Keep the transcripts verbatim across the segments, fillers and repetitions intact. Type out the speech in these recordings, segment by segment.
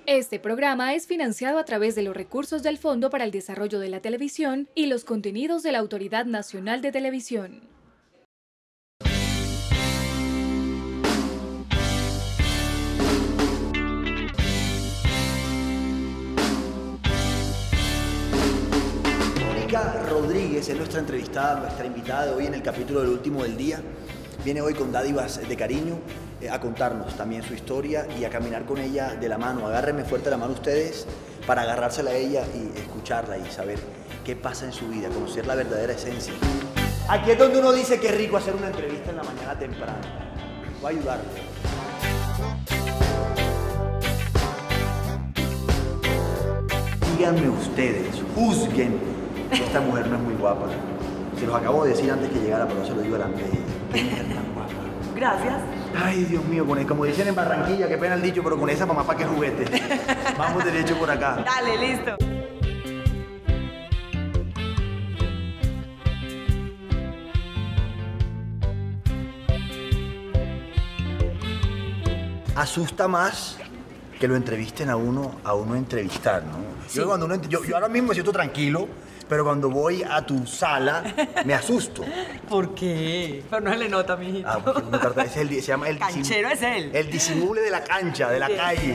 Este programa es financiado a través de los recursos del Fondo para el Desarrollo de la Televisión y los contenidos de la Autoridad Nacional de Televisión. Mónica Rodríguez es nuestra entrevistada, nuestra invitada de hoy en el capítulo del último del día. Viene hoy con dádivas de cariño eh, a contarnos también su historia y a caminar con ella de la mano. Agárrenme fuerte la mano ustedes para agarrársela a ella y escucharla y saber qué pasa en su vida, conocer la verdadera esencia. Aquí es donde uno dice que es rico hacer una entrevista en la mañana temprano. Voy a ayudarle. Díganme ustedes, juzguen. Esta mujer no es muy guapa. Se los acabo de decir antes que llegara, pero no se lo digo delante de ella. Qué mujer tan guapa. Gracias. Ay, Dios mío, con, como dicen en Barranquilla, qué pena el dicho, pero con esa mamá pa' qué juguete. Vamos derecho por acá. Dale, listo. Asusta más que lo entrevisten a uno, a uno entrevistar, ¿no? Sí. Yo, cuando uno, yo, yo ahora mismo me siento tranquilo, pero cuando voy a tu sala me asusto. ¿Por qué? Pero no se le nota, mijito. Ah, porque uno trata- es el, se llama el Canchero es él. El disimule de la cancha, de la Sí. calle.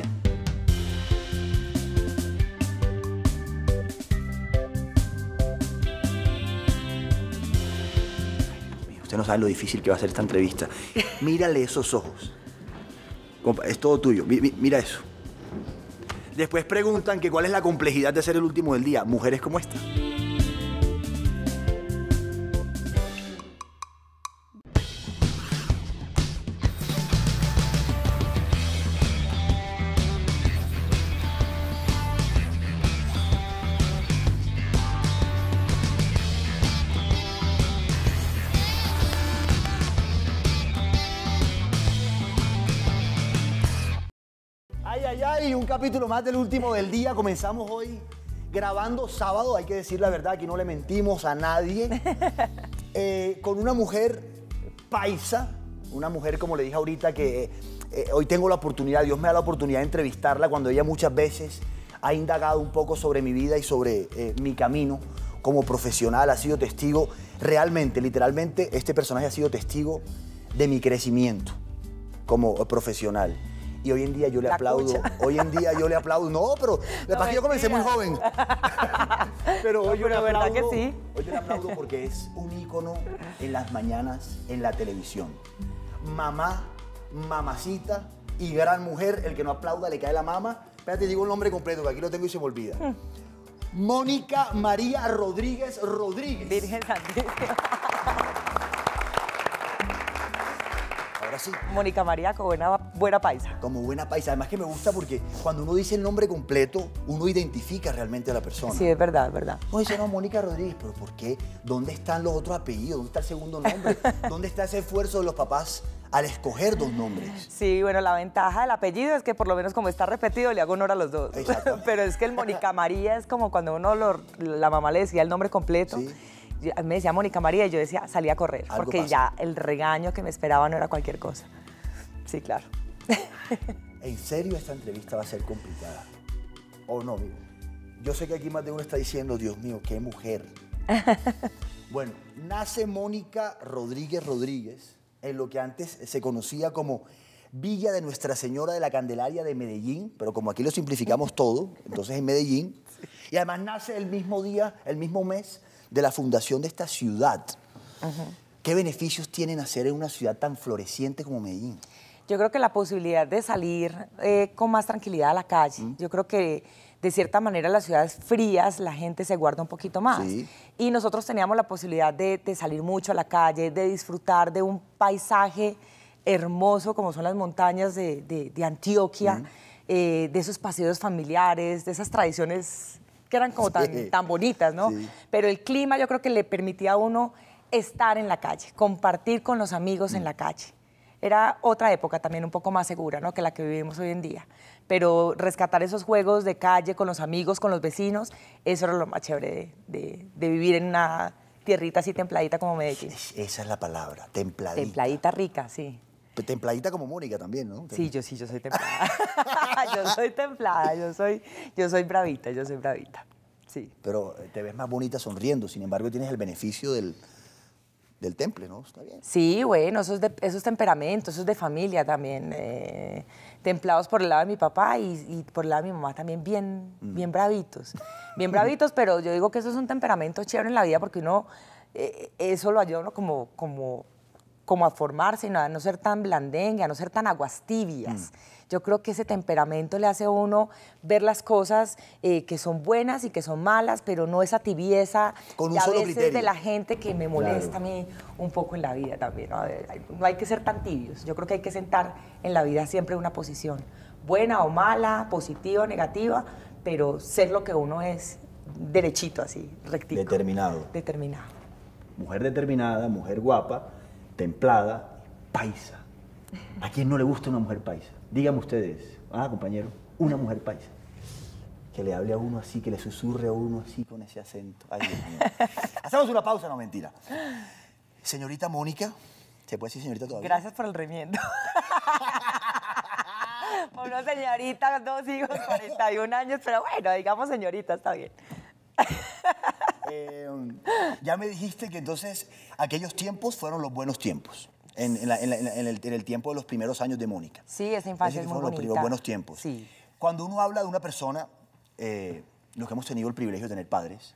Usted no sabe lo difícil que va a ser esta entrevista. Mírale esos ojos. Compa, es todo tuyo. Mi- mi- Mira eso. Después preguntan que cuál es la complejidad de ser el último del día. Mujeres como esta. Ay, ay, ay, un capítulo más del último del día. Comenzamos hoy grabando sábado, hay que decir la verdad, aquí no le mentimos a nadie. Eh, con una mujer paisa, una mujer, como le dije ahorita, que eh, hoy tengo la oportunidad, Dios me da la oportunidad de entrevistarla cuando ella muchas veces ha indagado un poco sobre mi vida y sobre eh, mi camino como profesional, ha sido testigo, realmente, literalmente, este personaje ha sido testigo de mi crecimiento como profesional. Y hoy en día yo le La aplaudo, cucha. hoy en día yo le aplaudo, no, pero la No, verdad que yo comencé muy mentira. joven. Pero hoy yo No, le pero verdad aplaudo, que sí. hoy yo le aplaudo porque es un ícono en las mañanas en la televisión. Mamá, mamacita y gran mujer, el que no aplauda le cae la mama. Espérate, digo el nombre completo, que aquí lo tengo y se me olvida. Mónica María Rodríguez Rodríguez. Virgen Santísima. Ahora sí. Mónica María, con buena, buena paisa. Como buena paisa. Además que me gusta porque cuando uno dice el nombre completo, uno identifica realmente a la persona. Sí, es verdad, es verdad. Uno dice, no, Mónica Rodríguez, pero ¿por qué? ¿Dónde están los otros apellidos? ¿Dónde está el segundo nombre? ¿Dónde está ese esfuerzo de los papás al escoger dos nombres? Sí, bueno, la ventaja del apellido es que por lo menos como está repetido le hago honor a los dos. Exacto. Pero es que el Mónica María es como cuando uno, lo- la mamá le decía el nombre completo. Sí. Yo- me decía Mónica María y yo decía, salía a correr, Algo porque pasa. ya el regaño que me esperaba no era cualquier cosa. Sí, claro. ¿En serio esta entrevista va a ser complicada? ¿O no, amigo? Yo sé que aquí más de uno está diciendo, Dios mío, qué mujer. Bueno, nace Mónica Rodríguez Rodríguez en lo que antes se conocía como Villa de Nuestra Señora de la Candelaria de Medellín, pero como aquí lo simplificamos todo, entonces en Medellín. Y además nace el mismo día, el mismo mes de la fundación de esta ciudad. ¿Qué beneficios tiene nacer en una ciudad tan floreciente como Medellín? Yo creo que la posibilidad de salir eh, con más tranquilidad a la calle. Mm. Yo creo que de cierta manera en las ciudades frías la gente se guarda un poquito más. Sí. Y nosotros teníamos la posibilidad de, de salir mucho a la calle, de disfrutar de un paisaje hermoso como son las montañas de, de- de Antioquia, Mm. eh, de esos paseos familiares, de esas tradiciones que eran como Sí. tan, tan bonitas, ¿no? Sí. Pero el clima yo creo que le permitía a uno estar en la calle, compartir con los amigos en la calle. Era otra época también un poco más segura, ¿no?, que la que vivimos hoy en día. Pero rescatar esos juegos de calle con los amigos, con los vecinos, eso era lo más chévere de, de- de vivir en una tierrita así templadita como Medellín. Es- Esa es la palabra, templadita. Templadita rica, sí. Templadita como Mónica también, ¿no? Sí, yo sí, yo soy templada. Yo soy templada, yo soy, yo soy bravita, yo soy bravita. Sí. Pero te ves más bonita sonriendo, sin embargo tienes el beneficio del, del temple, ¿no? Está bien. Sí, bueno, eso es, de, eso es temperamento, eso es de familia también. Eh, templados por el lado de mi papá y, y por el lado de mi mamá también bien, mm. bien bravitos. Bien bravitos, pero yo digo que eso es un temperamento chévere en la vida porque uno, eh, eso lo ayuda a uno como, como, como a formarse, ¿no? A no ser tan blandengue, a no ser tan aguas tibias. Mm. Yo creo que ese temperamento le hace a uno ver las cosas eh, que son buenas y que son malas, pero no esa tibieza con un y a solo veces criterio de la gente que me molesta claro. a mí un poco en la vida también. ¿no? No hay que ser tan tibios. Yo creo que hay que sentar en la vida siempre una posición, buena o mala, positiva o negativa, pero ser lo que uno es, derechito así, rectico. Determinado. Determinado. Mujer determinada, mujer guapa, templada, paisa. ¿A quién no le gusta una mujer paisa? Díganme ustedes, ah, compañero, una mujer paisa. Que le hable a uno así, que le susurre a uno así con ese acento. Ay, Dios mío. Hacemos una pausa, no, mentira. Señorita Mónica, ¿se puede decir señorita todavía? Gracias por el remiendo. Una señorita, dos hijos, cuarenta y un años, pero bueno, digamos señorita, está bien. Eh, ya me dijiste que entonces aquellos tiempos fueron los buenos tiempos. En, en, la, en, la, en, el, en el tiempo de los primeros años de Mónica. Sí, esa infancia es muy fueron bonita. Los, los buenos tiempos. Sí. Cuando uno habla de una persona, eh, los que hemos tenido el privilegio de tener padres,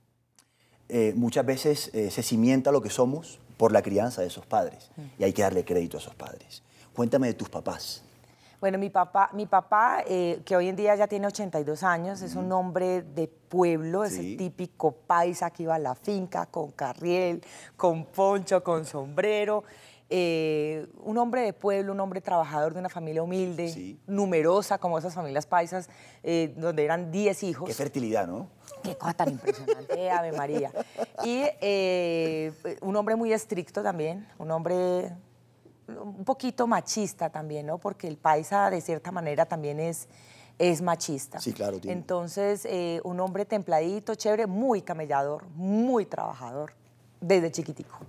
eh, muchas veces eh, se cimienta lo que somos por la crianza de esos padres. Mm. Y hay que darle crédito a esos padres. Cuéntame de tus papás. Bueno, mi papá, mi papá eh, que hoy en día ya tiene ochenta y dos años, mm. es un hombre de pueblo, sí. es el típico paisa que iba a la finca con carriel, con poncho, con sombrero. Eh, un hombre de pueblo, un hombre trabajador de una familia humilde, sí. numerosa como esas familias paisas, eh, donde eran diez hijos. Qué fertilidad, ¿no? Qué cosa tan impresionante, Ave María. Y eh, un hombre muy estricto también, un hombre un poquito machista también, ¿no? Porque el paisa de cierta manera también es, es machista. Sí, claro. Tiene. Entonces, eh, un hombre templadito, chévere, muy camellador, muy trabajador, desde chiquitico.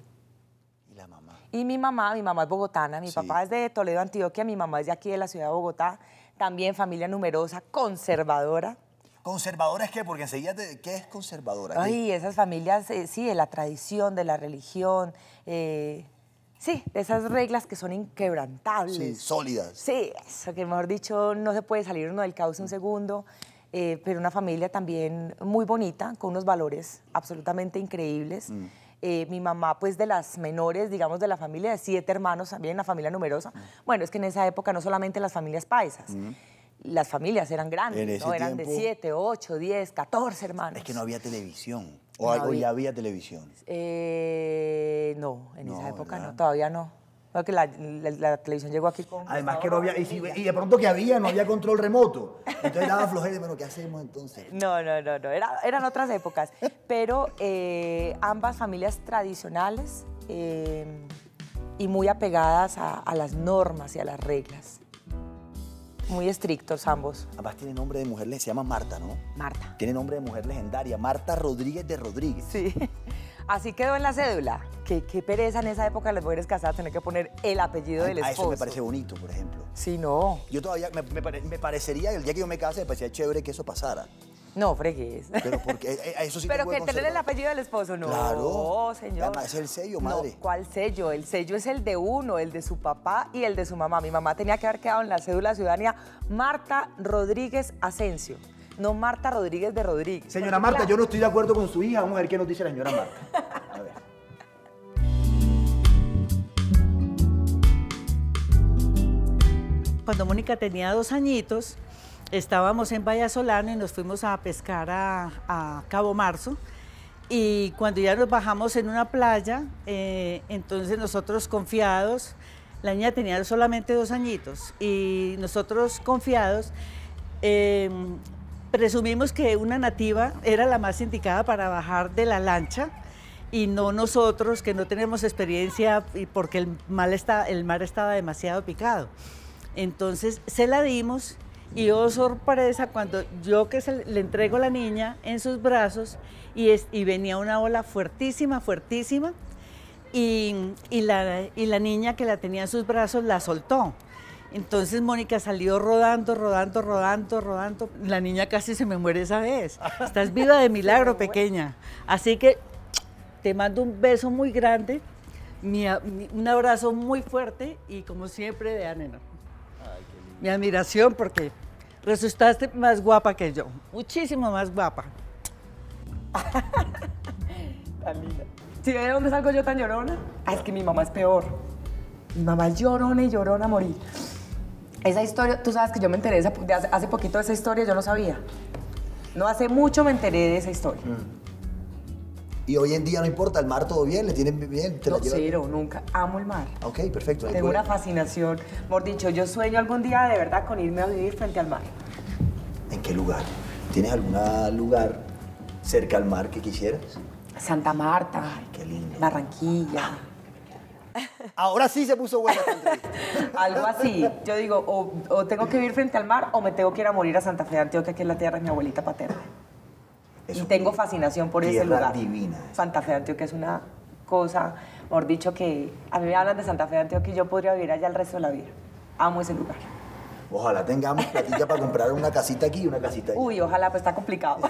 Y mi mamá, mi mamá es bogotana, mi sí. papá es de Toledo, Antioquia, mi mamá es de aquí de la ciudad de Bogotá, también familia numerosa, conservadora. ¿Conservadora es qué? Porque enseguida, te, ¿qué es conservadora? Ay, esas familias, eh, sí, de la tradición, de la religión, eh, sí, de esas reglas que son inquebrantables. Sí, sólidas. Sí, eso que mejor dicho, no se puede salir uno del cauce un segundo, eh, pero una familia también muy bonita, con unos valores absolutamente increíbles. Mm. Eh, mi mamá, pues, de las menores, digamos, de la familia, de siete hermanos también, una familia numerosa. Mm. Bueno, es que en esa época no solamente las familias paisas, mm. las familias eran grandes, ¿no? Eran tiempo, de siete, ocho, diez, catorce hermanos. Es que no había televisión. ¿O no algo había. ya había televisión? Eh, no, en no, esa época ¿verdad? no, todavía no. Porque la, la, la televisión llegó aquí con... Además que no había... Y, si, y de pronto que había, no había control remoto. Entonces daba flojera, bueno, ¿qué hacemos entonces? No, no, no, no. Era, eran otras épocas. Pero eh, ambas familias tradicionales eh, y muy apegadas a, a las normas y a las reglas. Muy estrictos ambos. Además tiene nombre de mujer, se llama Marta, ¿no? Marta. Tiene nombre de mujer legendaria, Marta Rodríguez de Rodríguez. Sí. Así quedó en la cédula. Qué, qué pereza en esa época las mujeres casadas tener que poner el apellido del esposo. A eso me parece bonito, por ejemplo. Sí, no. Yo todavía, me, me, pare, me parecería, el día que yo me case, me parecía chévere que eso pasara. No, fregues. Pero porque eh, eso sí Pero te que puede tener el apellido del esposo, no. Claro. Señor. Además, es el sello, madre. No, ¿cuál sello? El sello es el de uno, el de su papá y el de su mamá. Mi mamá tenía que haber quedado en la cédula de ciudadanía Marta Rodríguez Asensio. No Marta Rodríguez de Rodríguez. Señora Marta, claro. Yo no estoy de acuerdo con su hija. Vamos a ver qué nos dice la señora Marta. A ver. Cuando Mónica tenía dos añitos, estábamos en Vallasolano y nos fuimos a pescar a, a Cabo Marzo. Y cuando ya nos bajamos en una playa, eh, entonces nosotros confiados, la niña tenía solamente dos añitos, y nosotros confiados, eh, presumimos que una nativa era la más indicada para bajar de la lancha, y no nosotros, que no tenemos experiencia, porque el mar, está, el mar estaba demasiado picado. Entonces se la dimos, y oh sorpresa, cuando yo que se, le entrego a la niña en sus brazos, y, es, y venía una ola fuertísima, fuertísima, y, y, la, y la niña que la tenía en sus brazos la soltó. Entonces Mónica salió rodando, rodando, rodando, rodando. La niña casi se me muere esa vez. Estás viva de milagro, pequeña. Así que te mando un beso muy grande, mi, mi, un abrazo muy fuerte y como siempre de Anena. Mi admiración porque resultaste más guapa que yo, muchísimo más guapa. Tan linda. ¿Sí ve de dónde salgo yo tan llorona? Ah, es que mi mamá es peor. Mi mamá es llorona y llorona a morir. Esa historia, tú sabes que yo me enteré de, esa, de hace, hace poquito de esa historia, yo no sabía. No hace mucho me enteré de esa historia. Mm. Y hoy en día no importa, el mar todo bien, le tienen bien. ¿Te No, la llevan? cero, nunca. Amo el mar. Ok, perfecto. ahí Tengo puede- una fascinación. Mejor dicho, yo sueño algún día de verdad con irme a vivir frente al mar. ¿En qué lugar? ¿Tienes algún lugar cerca al mar que quisieras? Santa Marta, Ay, qué lindo. Barranquilla, Ahora sí se puso buena esta entrevista. algo así. Yo digo, o, o tengo que vivir frente al mar o me tengo que ir a morir a Santa Fe de Antioquia, que es la tierra de mi abuelita paterna. Eso Y tengo fascinación por ese tierra lugar. divina. Santa Fe de Antioquia es una cosa, mejor dicho, que a mí me hablan de Santa Fe de Antioquia y yo podría vivir allá el resto de la vida. Amo ese lugar. Ojalá tengamos platilla para comprar una casita aquí y una casita allá. Uy, ojalá, pues está complicado.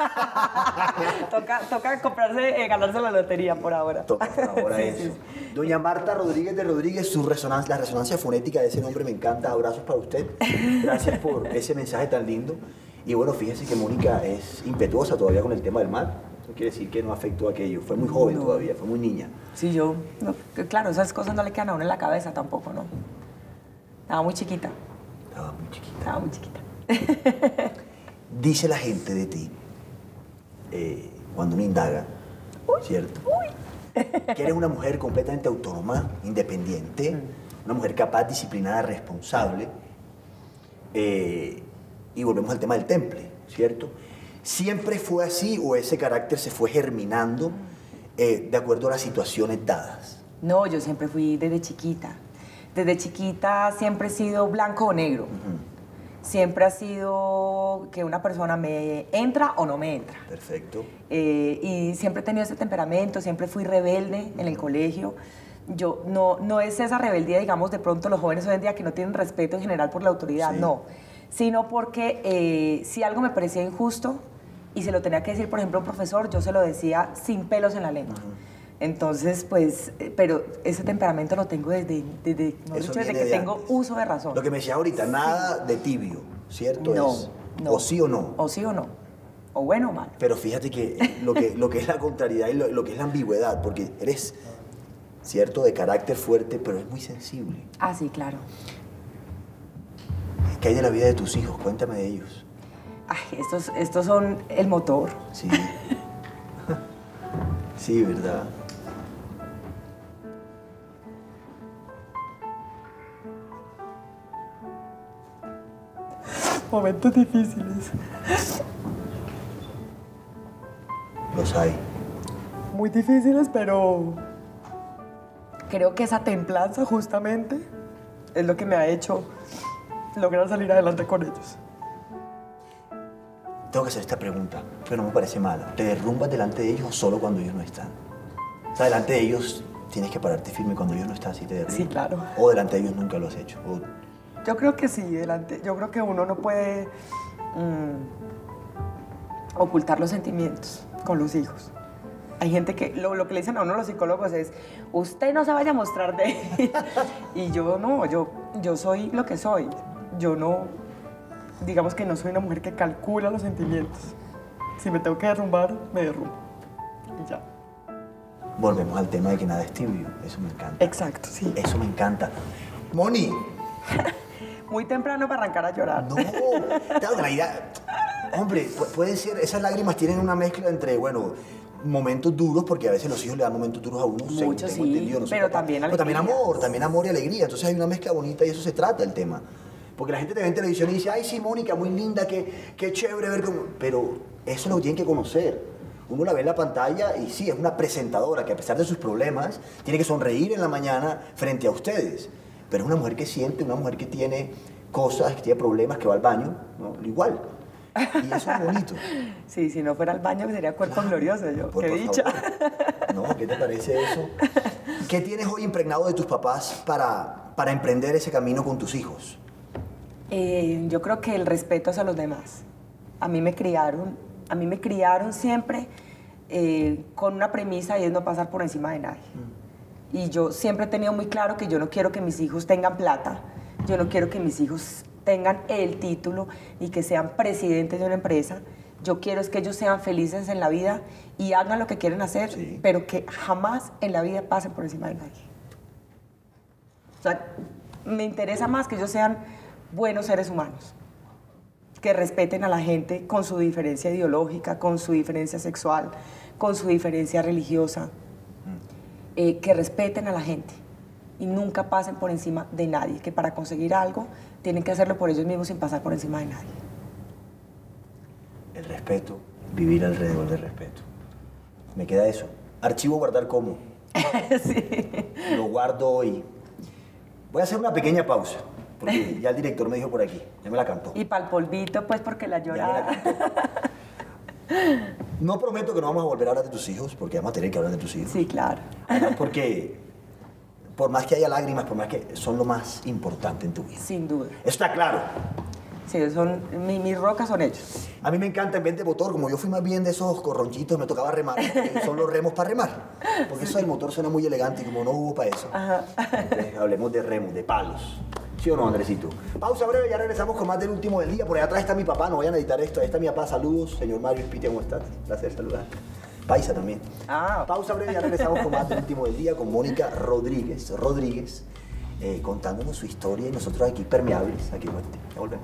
toca, toca comprarse, eh, ganarse la lotería por ahora. Toca por ahora Sí, eso. sí, Doña Marta Rodríguez de Rodríguez, su resonancia, la resonancia fonética de ese nombre me encanta. Abrazos para usted. Gracias por ese mensaje tan lindo. Y bueno, fíjese que Mónica es impetuosa todavía con el tema del mar. No quiere decir que no afectó aquello. Fue muy joven No. todavía, fue muy niña. Sí, yo, no, que claro, esas cosas no le quedan a uno en la cabeza tampoco, ¿no? Estaba muy chiquita, Estaba muy chiquita. estaba muy chiquita. Dice la gente de ti, eh, cuando uno indaga, ¿cierto? Que eres una mujer completamente autónoma, independiente, una mujer capaz, disciplinada, responsable. Eh, y volvemos al tema del temple, ¿cierto? ¿Siempre fue así o ese carácter se fue germinando eh, de acuerdo a las situaciones dadas? No, yo siempre fui desde chiquita. Desde chiquita siempre he sido blanco o negro. Siempre ha sido que una persona me entra o no me entra. Perfecto. Eh, y siempre he tenido ese temperamento, siempre fui rebelde en el colegio. Yo, no, no es esa rebeldía, digamos, de pronto los jóvenes hoy en día que no tienen respeto en general por la autoridad, Sí. no. Sino porque eh, si algo me parecía injusto y se lo tenía que decir, por ejemplo, a un profesor, yo se lo decía sin pelos en la lengua. Entonces, pues, eh, pero ese temperamento lo tengo desde, desde, mejor Eso dicho, desde viene que de tengo antes. uso de razón. Lo que me decía ahorita, nada de tibio, ¿cierto? No, es, no. O sí o no. O sí o no. O bueno o malo. Pero fíjate que lo que, lo que es la contrariedad y lo, lo que es la ambigüedad, porque eres, cierto, de carácter fuerte, pero es muy sensible. Ah, sí, claro. ¿Qué hay de la vida de tus hijos? Cuéntame de ellos. Ay, estos, estos son el motor. Sí. Sí, ¿verdad? Momentos difíciles. Los hay. Muy difíciles, pero creo que esa templanza justamente es lo que me ha hecho lograr salir adelante con ellos. Tengo que hacer esta pregunta, pero no me parece mala. ¿Te derrumbas delante de ellos o solo cuando ellos no están? O sea, delante de ellos tienes que pararte firme cuando ellos no están, así te derrumbas. Sí, claro. O delante de ellos nunca lo has hecho. O- Yo creo que sí, delante. Yo creo que uno no puede mm, ocultar los sentimientos con los hijos. Hay gente que lo, lo que le dicen a uno los psicólogos es, usted no se vaya a mostrar de... Y yo no, yo, yo soy lo que soy. Yo no, digamos que no soy una mujer que calcula los sentimientos. Si me tengo que derrumbar, me derrumbo. Y ya. Volvemos al tema de que nada es tibio. Eso me encanta. Exacto, sí. Eso me encanta. Moni, Muy temprano para arrancar a llorar. no, claro, la idea, hombre, pu- puede ser, esas lágrimas tienen una mezcla entre, bueno, momentos duros, porque a veces los hijos le dan momentos duros a uno, según Muchos, tengo sí, entendido, no sé pero papá. también Pero también alegría. amor, también amor y alegría, entonces hay una mezcla bonita y eso se trata el tema. Porque la gente te ve en televisión y dice, ay, sí, Mónica, muy linda, qué, qué chévere ver cómo... Pero eso lo tienen que conocer. Uno la ve en la pantalla y sí, es una presentadora que a pesar de sus problemas, tiene que sonreír en la mañana frente a ustedes. Pero es una mujer que siente, una mujer que tiene cosas, que tiene problemas, que va al baño, ¿no? Igual. Y eso es bonito. Sí, si no fuera al baño sería cuerpo glorioso yo. Por- Qué por dicha. favor. No, ¿qué te parece eso? ¿Qué tienes hoy impregnado de tus papás para, para emprender ese camino con tus hijos? Eh, yo creo que el respeto hacia los demás. A mí me criaron, a mí me criaron siempre eh, con una premisa y es no pasar por encima de nadie. Mm. Y yo siempre he tenido muy claro que yo no quiero que mis hijos tengan plata, yo no quiero que mis hijos tengan el título y que sean presidentes de una empresa. Yo quiero es que ellos sean felices en la vida y hagan lo que quieren hacer, sí, pero que jamás en la vida pasen por encima de nadie. O sea, me interesa más que ellos sean buenos seres humanos, que respeten a la gente con su diferencia ideológica, con su diferencia sexual, con su diferencia religiosa, eh, que respeten a la gente y nunca pasen por encima de nadie, que para conseguir algo tienen que hacerlo por ellos mismos sin pasar por encima de nadie. El respeto, vivir alrededor del respeto. Me queda eso. Archivo guardar como. Sí. Lo guardo hoy. Voy a hacer una pequeña pausa, porque ya el director me dijo por aquí, ya me la cantó. Y para el polvito, pues, porque la lloraba. No prometo que no vamos a volver a hablar de tus hijos, porque vamos a tener que hablar de tus hijos. Sí, claro. Además, porque por más que haya lágrimas, por más que son lo más importante en tu vida. Sin duda. Eso está claro. Sí, son, mi, mis rocas son ellos. A mí me encanta en vez de motor, como yo fui más bien de esos corronchitos, me tocaba remar, son los remos para remar. Porque eso del motor suena muy elegante y como no hubo para eso. Ajá. Entonces, hablemos de remos, de palos. ¿Sí o no, Andresito? Pausa breve, ya regresamos con más del último del día. Por allá atrás está mi papá, no vayan a editar esto. Ahí está mi papá, saludos. Señor Mario Espitia, ¿cómo estás? Placer saludar. Paisa también. Ah. Pausa breve, ya regresamos con más del último del día con Mónica Rodríguez. Rodríguez, eh, contándonos su historia y nosotros aquí permeables, aquí fuerte. Ya volvemos.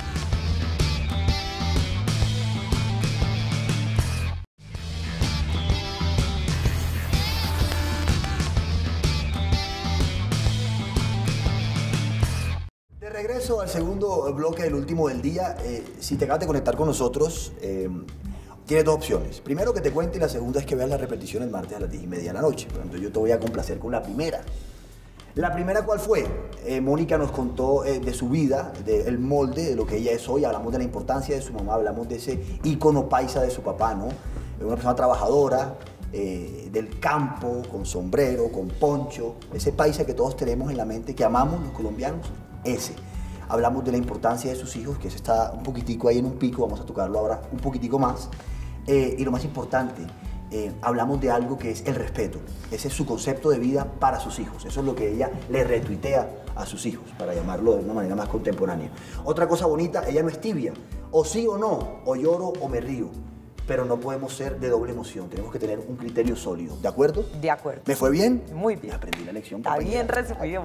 Regreso al segundo bloque del último del día. Eh, si te acabas de conectar con nosotros, eh, tienes dos opciones. Primero que te cuente y la segunda es que veas la repetición el martes a las diez y media de la noche. Por ejemplo, yo te voy a complacer con la primera. La primera, ¿cuál fue? Eh, Mónica nos contó eh, de su vida, del molde, de lo que ella es hoy. Hablamos de la importancia de su mamá, hablamos de ese ícono paisa de su papá, ¿no? Una persona trabajadora, eh, del campo, con sombrero, con poncho. Ese paisa que todos tenemos en la mente, que amamos los colombianos, ese. Hablamos de la importancia de sus hijos, que ese está un poquitico ahí en un pico, vamos a tocarlo ahora un poquitico más. Eh, y lo más importante, eh, hablamos de algo que es el respeto. Ese es su concepto de vida para sus hijos. Eso es lo que ella le retuitea a sus hijos, para llamarlo de una manera más contemporánea. Otra cosa bonita, ella no es tibia. O sí o no, o lloro o me río. Pero no podemos ser de doble emoción, tenemos que tener un criterio sólido. ¿De acuerdo? De acuerdo. ¿Me fue bien? Muy bien. Aprendí la lección. Está bien resumido.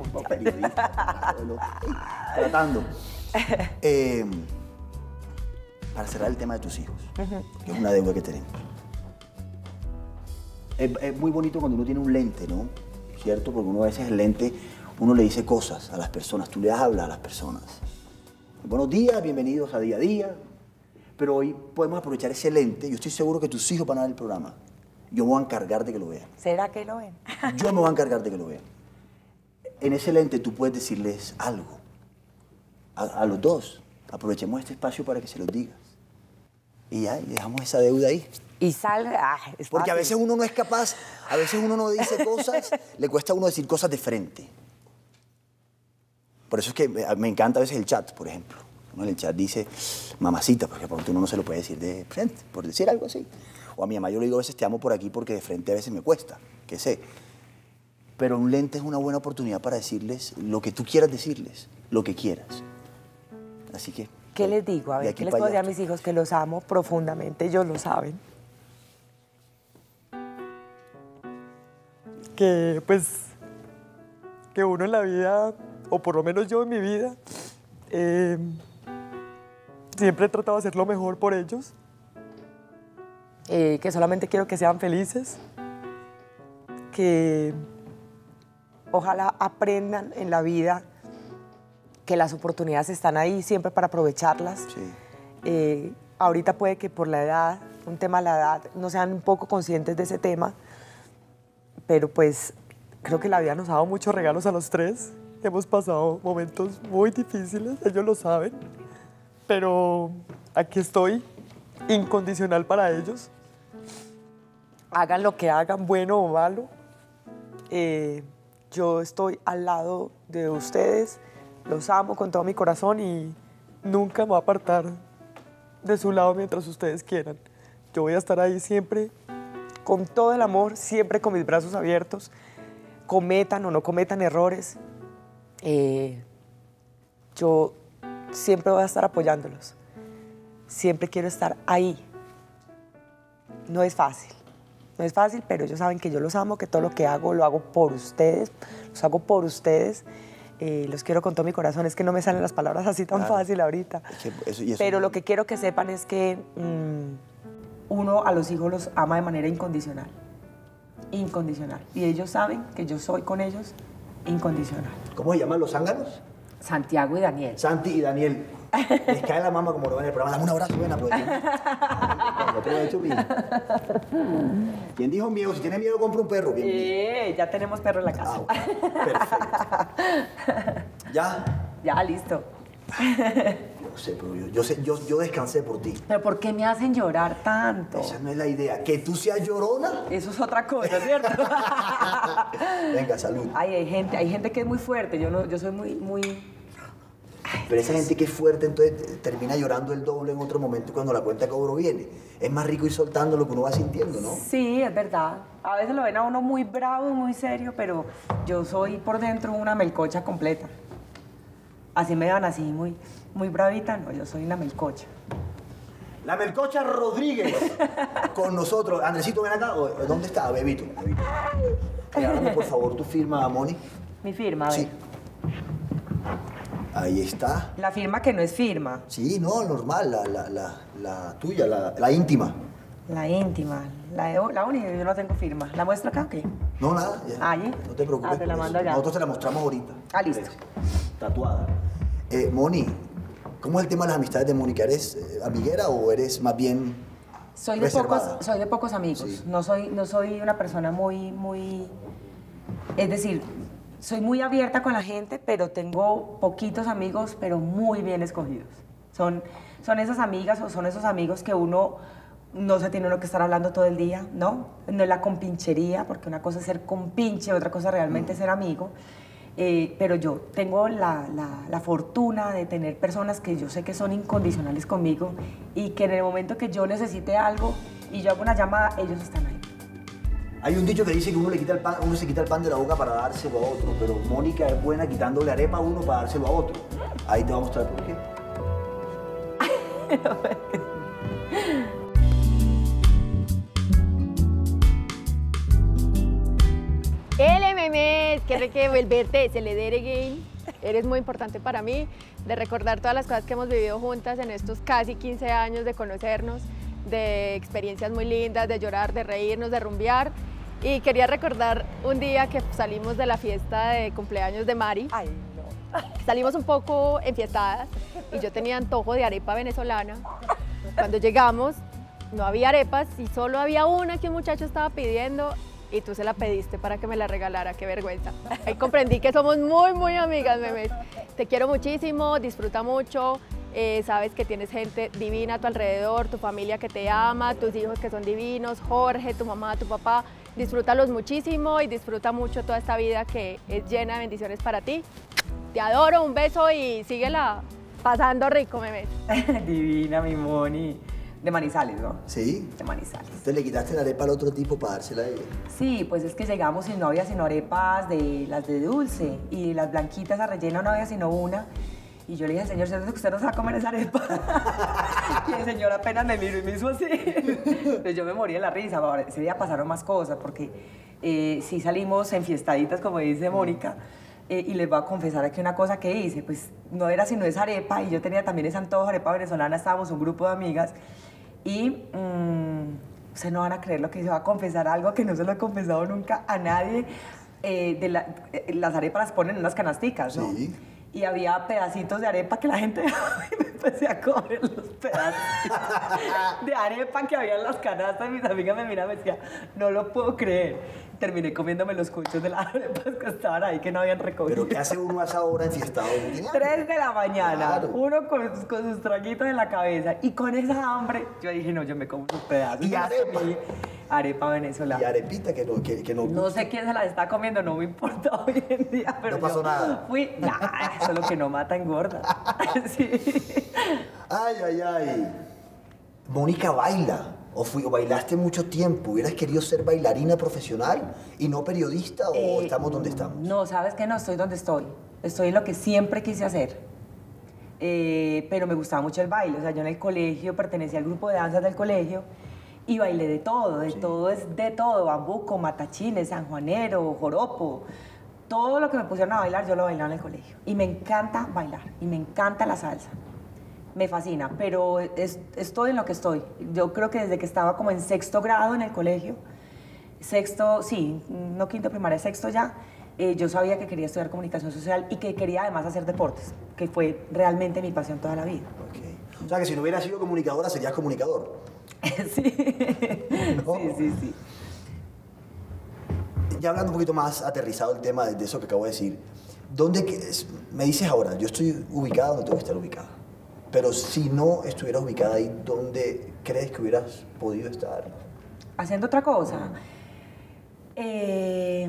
Tratando. Eh, para cerrar el tema de tus hijos, uh-huh, que es una deuda que tenemos. Es, es muy bonito cuando uno tiene un lente, ¿no? ¿Cierto? Porque uno a veces el lente, uno le dice cosas a las personas, tú le hablas a las personas. Buenos días, bienvenidos a Día a Día. Pero hoy podemos aprovechar ese lente. Yo estoy seguro que tus hijos van a ver el programa. Yo me voy a encargar de que lo vean. ¿Será que lo ven? Yo me voy a encargar de que lo vean. En ese lente tú puedes decirles algo. A, a los dos. Aprovechemos este espacio para que se los digas. Y ya, y dejamos esa deuda ahí. Y salga. Ah, porque a veces uno no es capaz, a veces uno no dice cosas, le cuesta a uno decir cosas de frente. Por eso es que me encanta a veces el chat, por ejemplo. Uno en el chat dice mamacita, porque por uno no se lo puede decir de frente, por decir algo así. O a mi mamá yo le digo a veces te amo por aquí porque de frente a veces me cuesta, que sé. Pero un lente es una buena oportunidad para decirles lo que tú quieras decirles, lo que quieras. Así que... ¿Qué les digo? A ver, ¿qué les puedo decir a mis hijos? Que los amo profundamente, ellos lo saben. Que, pues, que uno en la vida, o por lo menos yo en mi vida, eh, siempre he tratado de hacer lo mejor por ellos. Eh, que solamente quiero que sean felices. Que ojalá aprendan en la vida que las oportunidades están ahí siempre para aprovecharlas. Sí. Eh, ahorita puede que por la edad, un tema de la edad, no sean un poco conscientes de ese tema, pero pues creo que la vida nos ha dado muchos regalos a los tres. Hemos pasado momentos muy difíciles, ellos lo saben, pero aquí estoy, incondicional para ellos. Hagan lo que hagan, bueno o malo. Eh, yo estoy al lado de ustedes, los amo con todo mi corazón y nunca me voy a apartar de su lado mientras ustedes quieran. Yo voy a estar ahí siempre con todo el amor, siempre con mis brazos abiertos, cometan o no cometan errores. Eh, yo siempre voy a estar apoyándolos. Siempre quiero estar ahí. No es fácil, no es fácil, pero ellos saben que yo los amo, que todo lo que hago lo hago por ustedes, los hago por ustedes. Eh, los quiero con todo mi corazón, es que no me salen las palabras así tan Claro. fácil ahorita. Es que eso- y eso- Pero lo que quiero que sepan es que mm, uno a los hijos los ama de manera incondicional. Incondicional. Y ellos saben que yo soy con ellos incondicional. ¿Cómo se llaman los zánganos? Santiago y Daniel. Santi y Daniel. Les cae la mama como lo ven en el programa. Dame un abrazo, ven, aprovechen. Lo aprovecho bien. ¿Quién dijo miedo? Si tiene miedo, compra un perro. Bien, bien. Eh, ya tenemos perro en la casa. Ah, perfecto. ¿Ya? Ya, listo. Yo sé, pero yo, yo, sé, yo, yo descansé por ti. Pero ¿por qué me hacen llorar tanto? Esa no es la idea. Que tú seas llorona. Eso es otra cosa, ¿cierto? Venga, salud. Ay, hay gente, hay gente que es muy fuerte. Yo no, yo soy muy, muy. Pero esa gente que es fuerte, entonces termina llorando el doble en otro momento cuando la cuenta de cobro viene. Es más rico ir soltando lo que uno va sintiendo, ¿no? Sí, es verdad. A veces lo ven a uno muy bravo, muy serio, pero yo soy por dentro una melcocha completa. Así me van así, muy, muy bravita, no, yo soy una melcocha. La Melcocha Rodríguez con nosotros. Andresito, ven acá. O- ¿Dónde está, Bebito? Bebito. Regálame, por favor, tu firma, Moni. Mi firma, a ver. Sí. Ahí está. La firma que no es firma, Sí, no, normal, la, la, la, la tuya, la, la íntima. la íntima, la, de- la única, yo no tengo firma. ¿La muestro acá o qué? No, nada, ya. Ah, ¿sí? No te preocupes. Ah, te la por mando eso. allá. Nosotros te la mostramos ahorita. Ah, listo. Tatuada. Eh, Moni, ¿cómo es el tema de las amistades de Mónica? ¿Eres eh, amiguera o eres más bien Soy de, pocos, reservada? soy de pocos amigos. Sí. No, soy, no soy una persona muy, muy... Es decir, soy muy abierta con la gente, pero tengo poquitos amigos, pero muy bien escogidos. Son, son esas amigas o son esos amigos que uno no se tiene uno que estar hablando todo el día, ¿no? No es la compinchería, porque una cosa es ser compinche, otra cosa realmente es ser amigo. Eh, pero yo tengo la, la, la fortuna de tener personas que yo sé que son incondicionales conmigo y que en el momento que yo necesite algo y yo hago una llamada, ellos están ahí. Hay un dicho que dice que uno, le quita el pan, uno se quita el pan de la boca para dárselo a otro, pero Mónica es buena quitándole arepa a uno para dárselo a otro. Ahí te voy a mostrar por qué. L M M, quiero que volverte, se le dé again. Eres muy importante para mí, de recordar todas las cosas que hemos vivido juntas en estos casi quince años de conocernos, de experiencias muy lindas, de llorar, de reírnos, de rumbear. Y quería recordar un día que salimos de la fiesta de cumpleaños de Mari. Ay, no. Salimos un poco enfiestadas y yo tenía antojo de arepa venezolana. Cuando llegamos no había arepas y solo había una que un muchacho estaba pidiendo y tú se la pediste para que me la regalara, qué vergüenza. Ahí comprendí que somos muy, muy amigas, Memes. Te quiero muchísimo, disfruta mucho, eh, sabes que tienes gente divina a tu alrededor, tu familia que te ama, tus hijos que son divinos, Jorge, tu mamá, tu papá. Disfrútalos muchísimo y disfruta mucho toda esta vida que es llena de bendiciones para ti. Te adoro, un beso y síguela pasando rico, Memes. Divina, mi Moni. De Manizales, ¿no? ¿Sí? De Manizales. Entonces le quitaste la arepa al otro tipo para dársela a ella. Sí, pues es que llegamos y no había sino arepas de las de dulce y las blanquitas a relleno no había sino una. Y yo le dije al señor, ¿cierto que usted no se va a comer esa arepa? Y el señor apenas me miró y me hizo así. Entonces yo me morí de la risa. Ahora, ese día pasaron más cosas porque eh, sí salimos enfiestaditas, como dice Mónica. Eh, y les voy a confesar aquí una cosa que hice. Pues no era sino esa arepa y yo tenía también ese antojo de arepa venezolana. Estábamos un grupo de amigas y mmm, ustedes no van a creer lo que se va a confesar, algo que no se lo he confesado nunca a nadie. Eh, de la, eh, las arepas las ponen en unas canasticas, ¿no? Sí. Y había pedacitos de arepa que la gente y me empecé a comer los pedazos de arepa que había en las canastas. Mis amigas me miraban y me decían, no lo puedo creer. Terminé comiéndome los cuchos de las arepas que estaban ahí, que no habían recogido. Pero ¿qué hace uno a esa hora enfiestado? Tres de la mañana, Claro. uno con, con sus traguitos en la cabeza y con esa hambre, yo dije, no, yo me como sus pedazos. Y arepa. Y Arepa venezolana. Y arepita que no, que, que no No gusta. sé quién se la está comiendo, no me importa hoy en día, pero No pasó yo nada. Fui, nah, eso es lo que no mata engorda. Sí. Ay, ay, ay. Mónica baila. O, fui, o bailaste mucho tiempo. ¿Hubieras querido ser bailarina profesional y no periodista? ¿O Eh, estamos donde estamos? No, sabes que no estoy donde estoy. Estoy en lo que siempre quise hacer. Eh, pero me gustaba mucho el baile. O sea, yo en el colegio pertenecía al grupo de danzas del colegio y bailé de todo, de Sí. todo es de todo, bambuco, matachines, sanjuanero, joropo. Todo lo que me pusieron a bailar, yo lo bailaba en el colegio. Y me encanta bailar, y me encanta la salsa. Me fascina, pero es- estoy en lo que estoy. Yo creo que desde que estaba como en sexto grado en el colegio, sexto, sí, no quinto primaria, sexto ya, eh, yo sabía que quería estudiar comunicación social y que quería además hacer deportes, que fue realmente mi pasión toda la vida. Ok. O sea, que si no hubieras sido comunicadora, serías comunicador. Sí. No. Sí, sí, sí. Ya hablando un poquito más aterrizado el tema de, de eso que acabo de decir, ¿dónde que- es- me dices ahora, yo estoy ubicada donde tengo que estar ubicada? Pero si no estuvieras ubicada ahí, ¿dónde crees que hubieras podido estar? Haciendo otra cosa. Eh,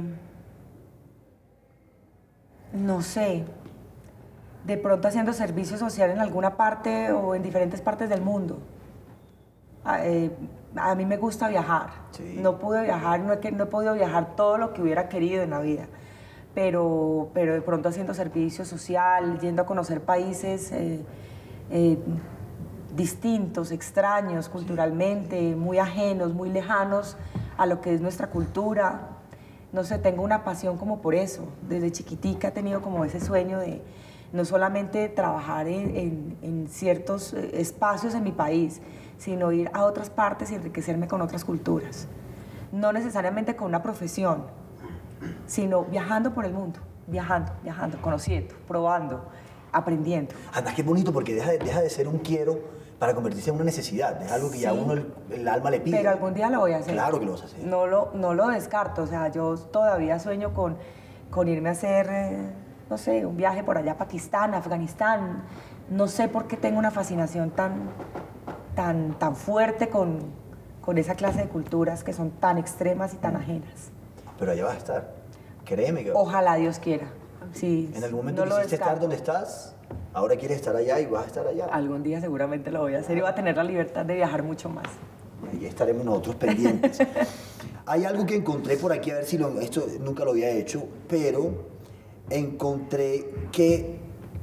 no sé. De pronto haciendo servicio social en alguna parte o en diferentes partes del mundo. A, eh, a mí me gusta viajar. Sí. No pude viajar, no he, que- no he podido viajar todo lo que hubiera querido en la vida. Pero, pero de pronto haciendo servicio social, yendo a conocer países eh, eh, distintos, extraños culturalmente, muy ajenos, muy lejanos a lo que es nuestra cultura. No sé, tengo una pasión como por eso. Desde chiquitica he tenido como ese sueño de no solamente trabajar en, en- en ciertos eh, espacios en mi país, sino ir a otras partes y enriquecerme con otras culturas. No necesariamente con una profesión, sino viajando por el mundo, viajando, viajando, conociendo, probando, aprendiendo. Anda, qué bonito, porque deja de, deja de ser un quiero para convertirse en una necesidad. Es algo que ya Sí. uno el, el alma le pide. Pero algún día lo voy a hacer. Claro que lo vas a hacer. No lo, no lo descarto. O sea, yo todavía sueño con, con irme a hacer, eh, no sé, un viaje por allá a Pakistán, Afganistán. No sé por qué tengo una fascinación tan, tan, tan fuerte con, con esa clase de culturas que son tan extremas y tan ajenas. Pero allá vas a estar. Créeme que vas a estar. Ojalá Dios quiera. Sí, En algún momento no lo quisiste estar descarto. donde estás, ahora quieres estar allá y vas a estar allá. Algún día seguramente lo voy a hacer y voy a tener la libertad de viajar mucho más. Y ahí estaremos nosotros pendientes. Hay algo que encontré por aquí, a ver si lo, esto nunca lo había hecho, pero encontré que...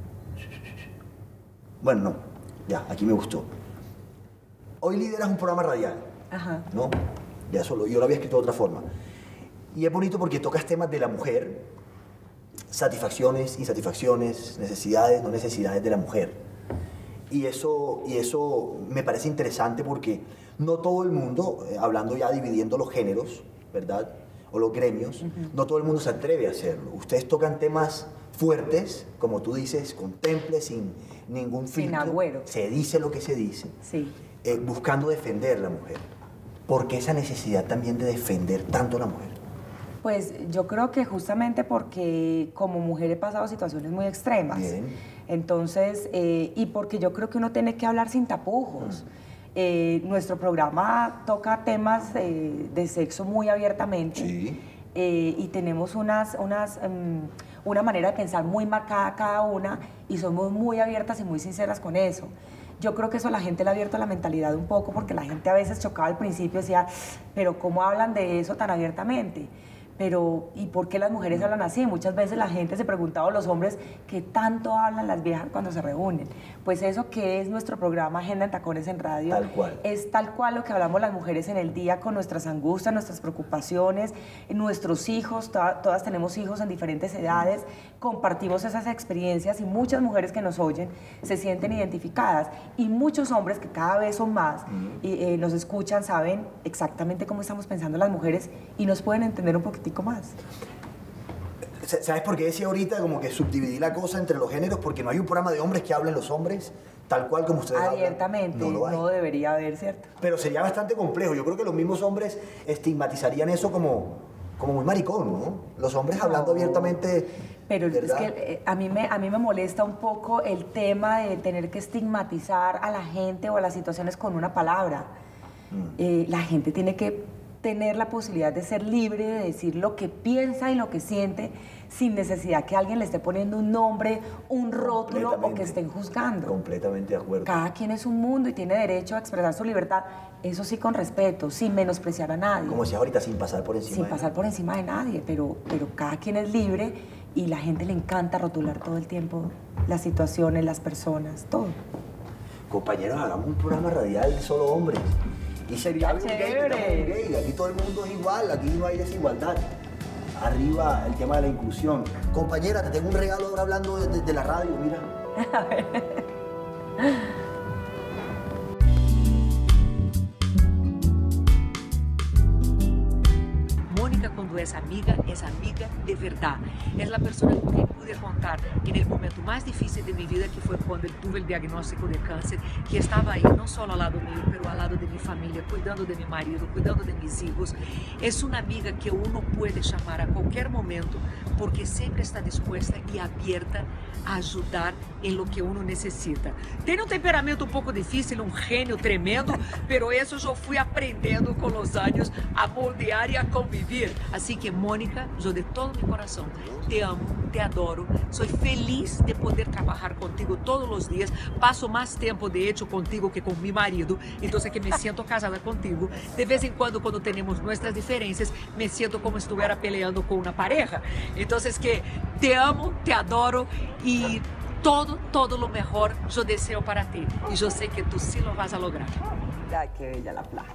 Bueno, no, ya, aquí me gustó. Hoy lideras un programa radial, Ajá. ¿no? Ya solo, yo lo había escrito de otra forma. Y es bonito porque tocas temas de la mujer, satisfacciones, insatisfacciones, necesidades, no necesidades de la mujer. Y eso, y eso me parece interesante porque no todo el mundo, eh, hablando ya dividiendo los géneros, ¿verdad? O los gremios, no todo el mundo se atreve a hacerlo. Ustedes tocan temas fuertes, como tú dices, con temple, sin ningún Sin filtro. agüero. Se dice lo que se dice, Sí. eh, buscando defender a la mujer. ¿Por qué esa necesidad también de defender tanto a la mujer? Pues yo creo que justamente porque como mujer he pasado situaciones muy extremas. Bien. Entonces, eh, y porque yo creo que uno tiene que hablar sin tapujos. Eh, nuestro programa toca temas eh, de sexo muy abiertamente. Sí. Eh, y tenemos unas, unas, em, una manera de pensar muy marcada cada una y somos muy abiertas y muy sinceras con eso. Yo creo que eso a la gente le ha abierto la mentalidad un poco porque la gente a veces chocaba al principio y decía, pero ¿cómo hablan de eso tan abiertamente? Pero, ¿y por qué las mujeres hablan así? Muchas veces la gente se preguntaba a los hombres qué tanto hablan las viejas cuando se reúnen. Pues eso que es nuestro programa Agenda en Tacones en Radio. Tal cual. Es tal cual lo que hablamos las mujeres en el día con nuestras angustias, nuestras preocupaciones, nuestros hijos, to- todas tenemos hijos en diferentes edades, compartimos esas experiencias y muchas mujeres que nos oyen se sienten identificadas y muchos hombres que cada vez son más y eh, nos escuchan, saben exactamente cómo estamos pensando las mujeres y nos pueden entender un poquitico más. ¿Sabes por qué decía ahorita como que subdividí la cosa entre los géneros? Porque no hay un programa de hombres que hablen los hombres tal cual como ustedes hablan. Abiertamente, No lo hay. no debería haber, ¿cierto? Pero sería bastante complejo. Yo creo que los mismos hombres estigmatizarían eso como, como muy maricón, ¿no? Los hombres hablando abiertamente. Pero ¿verdad? es que eh, a mí, me, a mí me molesta un poco el tema de tener que estigmatizar a la gente o a las situaciones con una palabra. Eh, la gente tiene que tener la posibilidad de ser libre, de decir lo que piensa y lo que siente, sin necesidad que alguien le esté poniendo un nombre, un rótulo o que estén juzgando. Completamente de acuerdo. Cada quien es un mundo y tiene derecho a expresar su libertad, eso sí con respeto, sin menospreciar a nadie. Como decía ahorita, sin pasar por encima Sin de pasar nadie. por encima de nadie, pero, pero cada quien es libre y la gente le encanta rotular todo el tiempo las situaciones, las personas, todo. Compañeros, hagamos un programa radial de solo hombres. Y Sería cabe un gay, chévere. metamos un gay. Aquí todo el mundo es igual, aquí no hay desigualdad. Arriba el tema de la inclusión. Compañera, te tengo un regalo ahora hablando de, de- de la radio, mira. Mónica, cuando es amiga, es amiga de verdad. Es la persona con quien pude contar en el momento más difícil de mi vida, que fue cuando tuve el diagnóstico de cáncer, que estaba ahí no solo al lado mío, pero al lado de mi familia, cuidando de mi marido, cuidando de mis hijos. Es una amiga que uno puede llamar a cualquier momento, porque siempre está dispuesta y abierta a ayudar en lo que uno necesita. Tiene un temperamento un poco difícil, un genio tremendo, pero eso yo fui aprendiendo con los años a moldear y a convivir. Así que, Mónica, yo de todo mi corazón te amo, te adoro, soy feliz de poder trabajar contigo todos los días. Paso más tiempo, de hecho, contigo que con mi marido, entonces que me siento casada contigo. De vez en cuando, cuando tenemos nuestras diferencias, me siento como si estuviera peleando con una pareja. Entonces que te amo, te adoro y todo, todo lo mejor yo deseo para ti. Y yo sé que tú sí lo vas a lograr. Ay, qué bella la playa.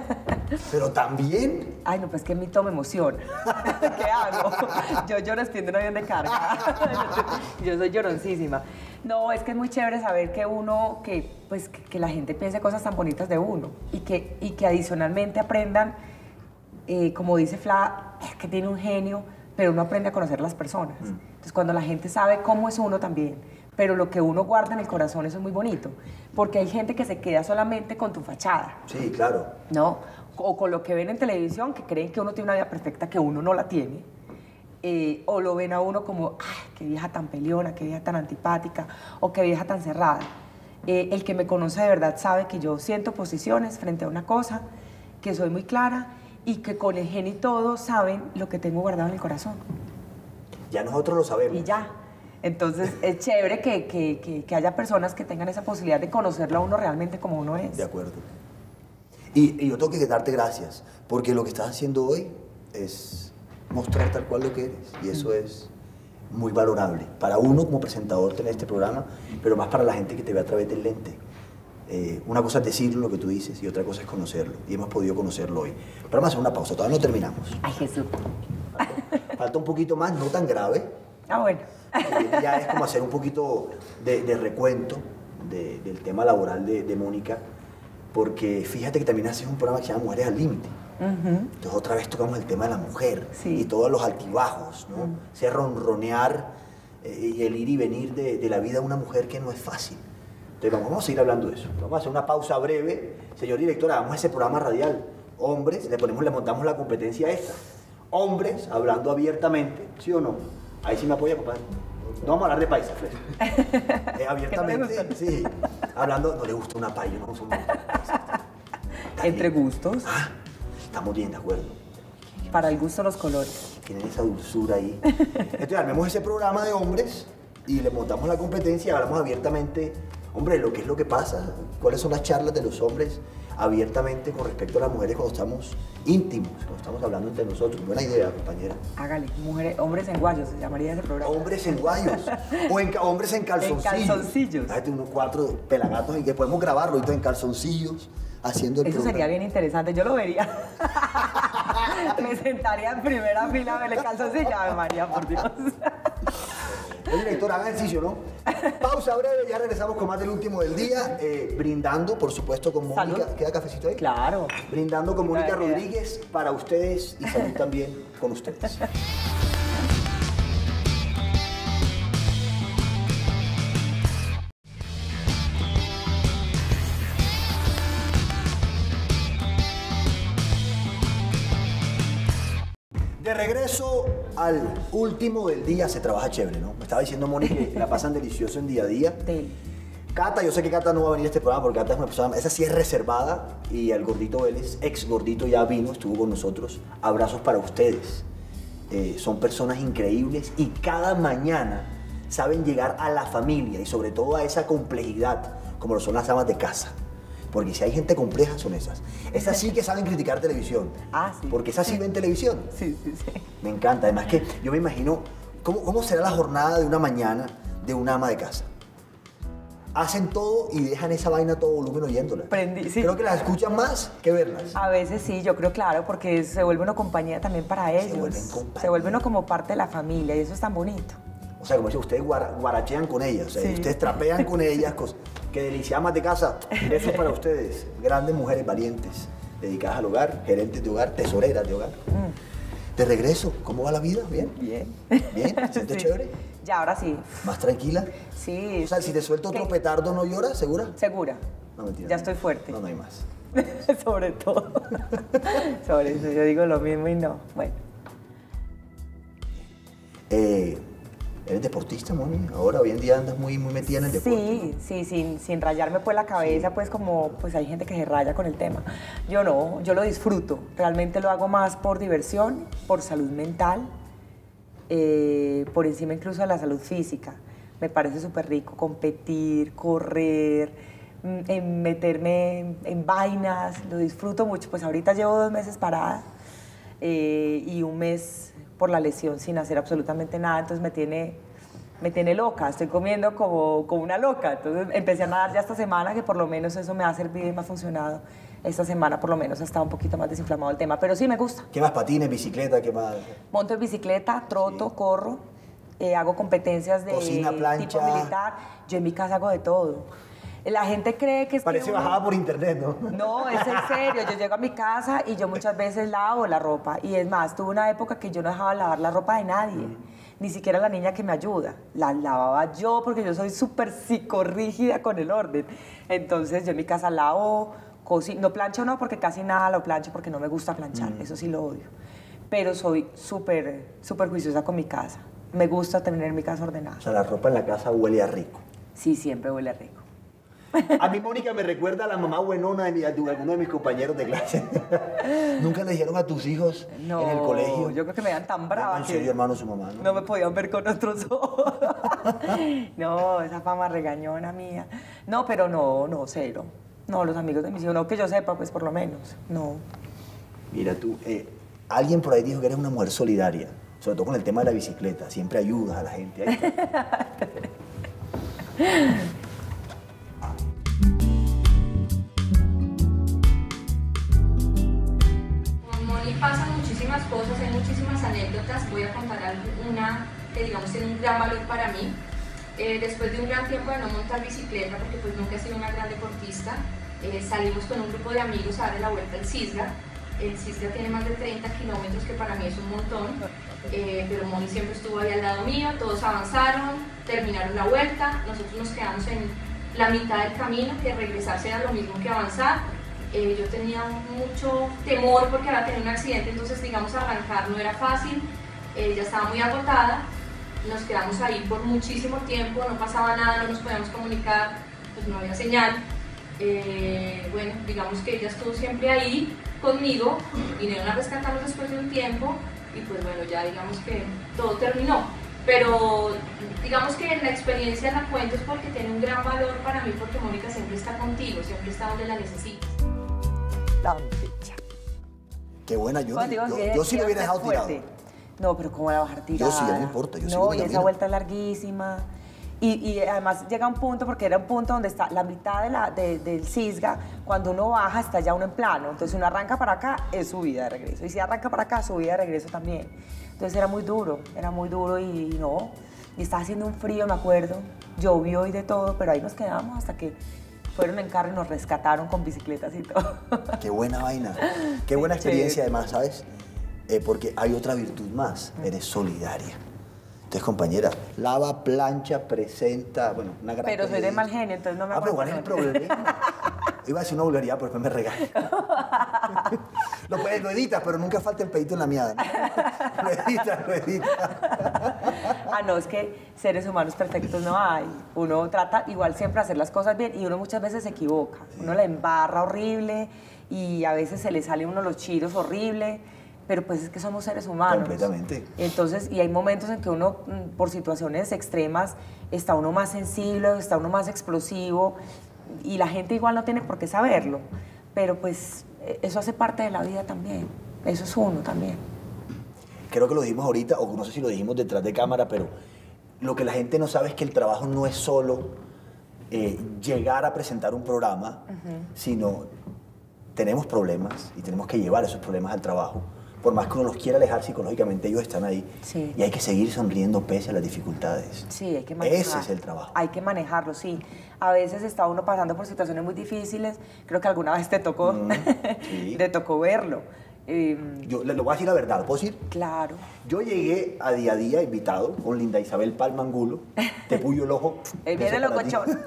Pero también. Ay, no, pues que mi me emociona. ¿Qué hago? Yo lloro extiendo un avión de carga. Yo soy lloroncísima. No, es que es muy chévere saber que uno, que, pues, que, que la gente piense cosas tan bonitas de uno y que, y que adicionalmente aprendan, eh, como dice Fla, es que tiene un genio, pero uno aprende a conocer las personas. Entonces, cuando la gente sabe cómo es uno también, pero lo que uno guarda en el corazón, eso es muy bonito, porque hay gente que se queda solamente con tu fachada. Sí, claro. ¿No? O con lo que ven en televisión, que creen que uno tiene una vida perfecta que uno no la tiene. Eh, o lo ven a uno como, ay, qué vieja tan peleona, qué vieja tan antipática, o qué vieja tan cerrada. Eh, el que me conoce de verdad sabe que yo siento posiciones frente a una cosa, que soy muy clara y que con el genio y todo saben lo que tengo guardado en el corazón. Ya nosotros lo sabemos. Y ya. Entonces es chévere que, que, que, que haya personas que tengan esa posibilidad de conocerlo a uno realmente como uno es. De acuerdo. Y, y yo tengo que darte gracias, porque lo que estás haciendo hoy es mostrar tal cual lo que eres. Y eso es muy valorable. Para uno como presentador tener este programa, pero más para la gente que te ve a través del lente. Eh, una cosa es decirlo, lo que tú dices, y otra cosa es conocerlo. Y hemos podido conocerlo hoy. Pero vamos a hacer una pausa, todavía no terminamos. Ay, Jesús. Falta, falta un poquito más, no tan grave. Ah, bueno. Eh, ya es como hacer un poquito de, de recuento de, del tema laboral de, de Mónica, porque fíjate que también haces un programa que se llama Mujeres al Límite. Uh-huh. Entonces otra vez tocamos el tema de la mujer, Sí. y todos los altibajos, ¿no? Uh-huh. Ese ronronear eh, y el ir y venir de, de la vida de una mujer que no es fácil. Entonces vamos, vamos a seguir hablando de eso. Vamos a hacer una pausa breve. Señor director, hagamos ese programa radial. Hombres, le ponemos, le montamos la competencia esta. Hombres hablando abiertamente, ¿sí o no? Ahí sí me apoya, compadre. No vamos a hablar de paisa, Fred. Eh, abiertamente, sí. Hablando, no le gusta una paisa, no somos. Entre gustos. Ah, estamos bien, de acuerdo. Para el gusto los colores. Tienen esa dulzura ahí. Entonces armemos ese programa de hombres y le montamos la competencia y hablamos abiertamente, hombre, lo que es lo que pasa, cuáles son las charlas de los hombres abiertamente con respecto a las mujeres cuando estamos íntimos, cuando estamos hablando entre nosotros. Buena idea, compañera. Hágale, mujeres, hombres en guayos se llamaría ese programa. Hombres en guayos o en, ca- hombres en calzoncillos. En calzoncillos. Fíjate, unos cuatro pelagatos y que podemos grabarlo ahorita en calzoncillos haciendo el Eso programa. sería bien interesante, yo lo vería. Me sentaría en primera fila a verle calzoncillo. Ave María, por Dios. El director, haga ejercicio, ¿no? Pausa breve, ya regresamos con más del último del día, eh, brindando, por supuesto, con Mónica. Salud. ¿Queda cafecito ahí? Claro. Brindando con Mónica Queda, queda. Rodríguez para ustedes y salud también con ustedes. De regreso al último del día, se trabaja chévere, ¿no? Me estaba diciendo Mónica que la pasan delicioso en día a día. Del. Cata, yo sé que Cata no va a venir a este programa porque Cata es una persona, esa sí es reservada y el Gordito Vélez, ex Gordito, ya vino, estuvo con nosotros. Abrazos para ustedes. Eh, son personas increíbles y cada mañana saben llegar a la familia y sobre todo a esa complejidad como lo son las amas de casa. Porque si hay gente compleja son esas. Esas sí que saben criticar televisión. Ah, sí. Porque esas sí ven televisión. Sí, sí, sí. Me encanta. Además que yo me imagino cómo, cómo será la jornada de una mañana de una ama de casa. Hacen todo y dejan esa vaina a todo volumen oyéndola. Prendí, sí. Creo que las escuchan más que verlas. A veces sí, yo creo, claro, porque se vuelve una compañía también para ellos. Se vuelven compañía. Se vuelve uno como parte de la familia y eso es tan bonito. O sea, como dice, ustedes guara- guarachean con ellas, o sea, Sí. ustedes trapean con ellas. Cos- Qué delicia, amas de casa. Eso para ustedes. Grandes mujeres valientes, dedicadas al hogar, gerentes de hogar, tesoreras de hogar. De regreso, ¿cómo va la vida? ¿Bien? Bien. ¿Bien? ¿Se siente Sí. chévere? Ya, ahora sí. ¿Más tranquila? Sí. O sea, si te suelto otro ¿Qué? petardo, ¿no lloras? ¿Segura? Segura. No, mentira. Ya estoy fuerte. No, no hay más. Sobre todo. Sobre eso, yo digo lo mismo y no. Bueno. Eh, ¿Eres deportista, Moni? Ahora, hoy en día andas muy, muy metida en el deporte. Sí, sí, sin, sin rayarme pues la cabeza, pues como pues hay gente que se raya con el tema. Yo no, yo lo disfruto. Realmente lo hago más por diversión, por salud mental, eh, por encima incluso de la salud física. Me parece súper rico competir, correr, mm, en meterme en, en vainas, lo disfruto mucho. Pues ahorita llevo dos meses parada eh, y un mes por la lesión sin hacer absolutamente nada, entonces me tiene, me tiene loca, estoy comiendo como, como una loca. Entonces empecé a nadar ya esta semana, que por lo menos eso me ha servido y me ha funcionado. Esta semana por lo menos ha estado un poquito más desinflamado el tema, pero sí me gusta. ¿Qué más? ¿Patines, bicicleta? ¿Qué más? Monto en bicicleta, troto, corro, eh, hago competencias de Cocina, plancha. tipo militar. Yo en mi casa hago de todo. La gente cree que es Parece que uno- bajada por internet, ¿no? No, es en serio. Yo llego a mi casa y yo muchas veces lavo la ropa. Y es más, tuve una época que yo no dejaba lavar la ropa de nadie. Ni siquiera la niña que me ayuda. La lavaba yo porque yo soy súper psicorrígida con el orden. Entonces yo en mi casa lavo, cocino. No plancho no, porque casi nada lo plancho porque no me gusta planchar. Eso sí lo odio. Pero soy súper, súper juiciosa con mi casa. Me gusta tener mi casa ordenada. O sea, la ropa en la casa huele a rico. Sí, siempre huele rico. A mí, Mónica, me recuerda a la mamá buenona de, mi, de alguno de mis compañeros de clase. ¿Nunca le dijeron a tus hijos No, en el colegio? yo creo que me dan tan brava En que serio, hermano, su mamá, ¿no? no me podían ver con otros ojos. No, esa fama regañona mía. No, pero no, no, cero. No, los amigos de mis hijos, no que yo sepa, pues por lo menos. No. Mira tú, eh, alguien por ahí dijo que eres una mujer solidaria, sobre todo con el tema de la bicicleta. Siempre ayudas a la gente. Ahí está. Con Moni pasan muchísimas cosas, hay muchísimas anécdotas. Voy a contar una que digamos tiene un gran valor para mí. Eh, después de un gran tiempo de no montar bicicleta, porque pues nunca he sido una gran deportista, eh, salimos con un grupo de amigos a dar la vuelta al Cisga. El Cisga tiene más de treinta kilómetros, que para mí es un montón, eh, pero Moni siempre estuvo ahí al lado mío, todos avanzaron, terminaron la vuelta, nosotros nos quedamos en la mitad del camino, que regresarse era lo mismo que avanzar. Eh, yo tenía mucho temor porque había tenido un accidente, entonces digamos arrancar no era fácil, eh, ya estaba muy agotada, nos quedamos ahí por muchísimo tiempo, no pasaba nada, no nos podíamos comunicar, pues no había señal. Eh, bueno, digamos que ella estuvo siempre ahí conmigo, vinieron a rescatarnos después de un tiempo y pues bueno, ya digamos que todo terminó. Pero digamos que la experiencia la cuento es porque tiene un gran valor para mí, porque Mónica siempre está contigo, siempre está donde la necesitas. La fecha. Qué buena, yo, Cuando digo yo, que yo sí lo hubiera quiero dejado ser tirado. fuerte. No, pero ¿cómo la bajar tirada? Yo sí, no me importa, yo sigo No, mi y esa camino. vuelta es larguísima. Y, y además llega un punto, porque era un punto donde está la mitad de la, de- del Cisga, cuando uno baja está ya uno en plano. Entonces uno arranca para acá, es subida de regreso. Y si arranca para acá, subida de regreso también. Entonces era muy duro, era muy duro y, y no. Y estaba haciendo un frío, me acuerdo. Llovió y de todo, pero ahí nos quedamos hasta que fueron en carro y nos rescataron con bicicletas y todo. Qué buena vaina. Qué buena experiencia además, ¿sabes? Eh, porque hay otra virtud más, eres solidaria. Entonces, compañera, lava, plancha, presenta, bueno, una gran... Pero soy de pelea. mal genio, entonces no me Ah, pero ¿cuál es el aguanto. problema? Iba a decir una vulgaridad, pero después me regaño. Lo, puedes, lo editas, pero nunca falta el pedito en la miada, ¿no? Lo editas, lo editas. Ah, no, es que seres humanos perfectos no hay. Uno trata igual siempre de hacer las cosas bien y uno muchas veces se equivoca. Uno la embarra horrible y a veces se le sale a uno los chiros horrible, pero pues es que somos seres humanos. Completamente. Entonces, y hay momentos en que uno, por situaciones extremas, está uno más sensible, está uno más explosivo y la gente igual no tiene por qué saberlo, pero pues eso hace parte de la vida también. Eso es uno también. Creo que lo dijimos ahorita, o no sé si lo dijimos detrás de cámara, pero lo que la gente no sabe es que el trabajo no es solo eh, llegar a presentar un programa, uh-huh. sino tenemos problemas y tenemos que llevar esos problemas al trabajo. Por más que uno los quiera alejar psicológicamente, ellos están ahí. Sí. Y hay que seguir sonriendo pese a las dificultades. Sí, hay que manejar. Ese es el trabajo. Hay que manejarlo, sí. A veces está uno pasando por situaciones muy difíciles. Creo que alguna vez te tocó, mm, sí. te tocó verlo. Eh, Yo le, le voy a decir la verdad, ¿lo puedo decir? Claro. Yo llegué a Día a Día invitado con Linda Isabel Palma Angulo, te puyo el ojo. Él viene locochón.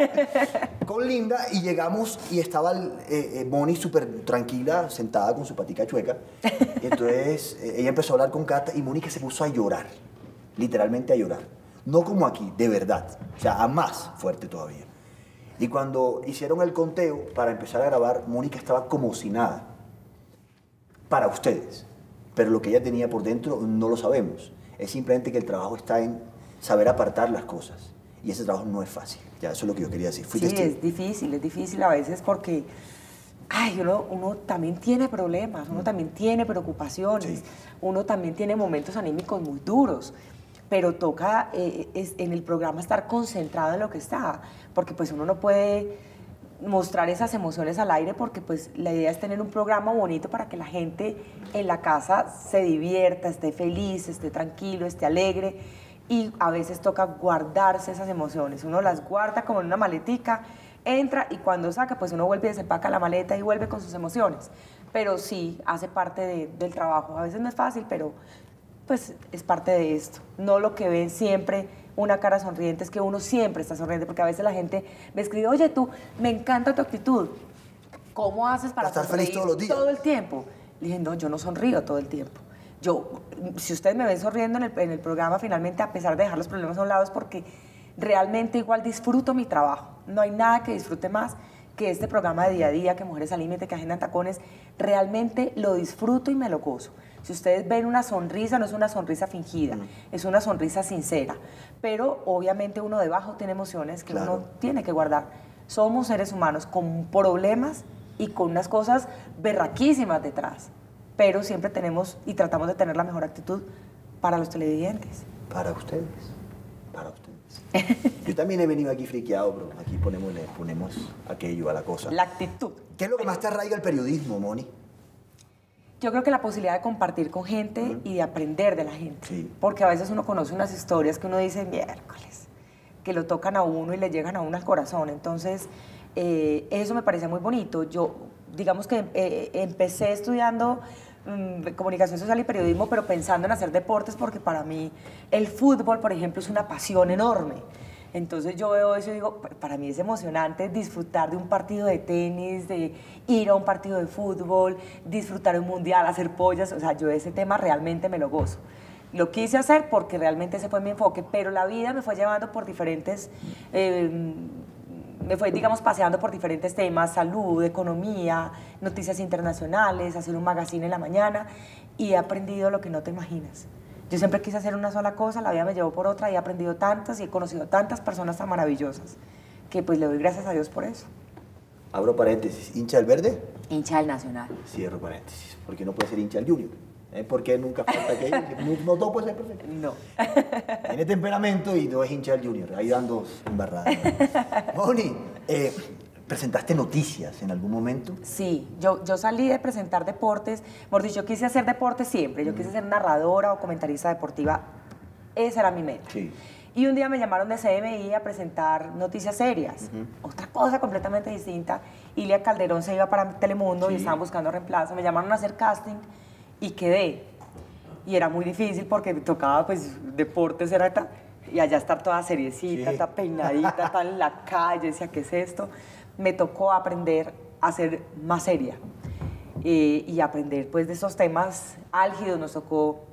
Con Linda y llegamos y estaba eh, eh, Moni súper tranquila, sentada con su patica chueca. Y entonces eh, ella empezó a hablar con Cata y Mónica se puso a llorar, literalmente a llorar. No como aquí, de verdad, o sea, a más fuerte todavía. Y cuando hicieron el conteo para empezar a grabar, Mónica estaba como si nada. Para ustedes, pero lo que ella tenía por dentro no lo sabemos. Es simplemente que el trabajo está en saber apartar las cosas y ese trabajo no es fácil. Ya, eso es lo que yo quería decir. Fui sí, testigo. Es difícil, es difícil a veces porque ay, uno, uno también tiene problemas, uno mm. también tiene preocupaciones, sí. uno también tiene momentos anímicos muy duros, pero toca eh, es, en el programa estar concentrado en lo que está, porque pues uno no puede mostrar esas emociones al aire porque pues la idea es tener un programa bonito para que la gente en la casa se divierta, esté feliz, esté tranquilo, esté alegre y a veces toca guardarse esas emociones, uno las guarda como en una maletica, entra y cuando saca pues uno vuelve y desempaca la maleta y vuelve con sus emociones, pero sí hace parte de, del trabajo, a veces no es fácil pero pues es parte de esto, no lo que ven siempre una cara sonriente, es que uno siempre está sonriente, porque a veces la gente me escribe, oye, tú, me encanta tu actitud, ¿cómo haces para estar feliz todos los días? Todo el tiempo. Le dije, no, yo no sonrío todo el tiempo. Yo, si ustedes me ven sonriendo en el, en el programa, finalmente, a pesar de dejar los problemas a un lado, es porque realmente igual disfruto mi trabajo. No hay nada que disfrute más que este programa de día a día, que Mujeres al Límite, que Agenda en Tacones, realmente lo disfruto y me lo gozo. Si ustedes ven una sonrisa, no es una sonrisa fingida, mm. es una sonrisa sincera. Pero obviamente uno debajo tiene emociones que claro. uno tiene que guardar. Somos seres humanos con problemas y con unas cosas berraquísimas detrás. Pero siempre tenemos y tratamos de tener la mejor actitud para los televidentes. Para ustedes, para ustedes. Yo también he venido aquí friqueado, pero aquí ponemos, le ponemos aquello a la cosa. La actitud. ¿Qué es lo que más te arraiga el periodismo, Moni? Yo creo que la posibilidad de compartir con gente uh-huh. y de aprender de la gente. Sí. Porque a veces uno conoce unas historias que uno dice, miércoles, que lo tocan a uno y le llegan a uno al corazón. Entonces, eh, eso me parece muy bonito. Yo, digamos que eh, empecé estudiando um, comunicación social y periodismo, pero pensando en hacer deportes, porque para mí el fútbol, por ejemplo, es una pasión enorme. Entonces yo veo eso y digo, para mí es emocionante disfrutar de un partido de tenis, de ir a un partido de fútbol, disfrutar un mundial, hacer pollas, o sea, yo ese tema realmente me lo gozo. Lo quise hacer porque realmente ese fue mi enfoque, pero la vida me fue llevando por diferentes, eh, me fue, digamos, paseando por diferentes temas, salud, economía, noticias internacionales, hacer un magazine en la mañana, y he aprendido lo que no te imaginas. Yo siempre quise hacer una sola cosa, la vida me llevó por otra y he aprendido tantas y he conocido tantas personas tan maravillosas que pues le doy gracias a Dios por eso. Abro paréntesis, ¿hincha del Verde? Hincha del Nacional. Cierro paréntesis, porque no puede ser hincha del Junior. ¿Eh? Porque nunca falta aquello, no, no todo puede ser perfecto. No. Tiene temperamento y no es hincha del Junior, ahí dan dos embarradas. Moni, eh, ¿presentaste noticias en algún momento? Sí, yo, yo salí de presentar deportes, por dicho, yo quise hacer deportes siempre, yo mm. quise ser narradora o comentarista deportiva, esa era mi meta. Sí. Y un día me llamaron de C M I a presentar noticias serias, uh-huh. otra cosa completamente distinta. Ilia Calderón se iba para Telemundo sí. y estaban buscando reemplazo, me llamaron a hacer casting y quedé. Y era muy difícil porque me tocaba, pues, deportes, era ta, y allá estar toda seriecita, sí. toda peinadita, toda en la calle, decía, ¿qué es esto? Me tocó aprender a ser más seria eh, y aprender pues de esos temas álgidos. Nos tocó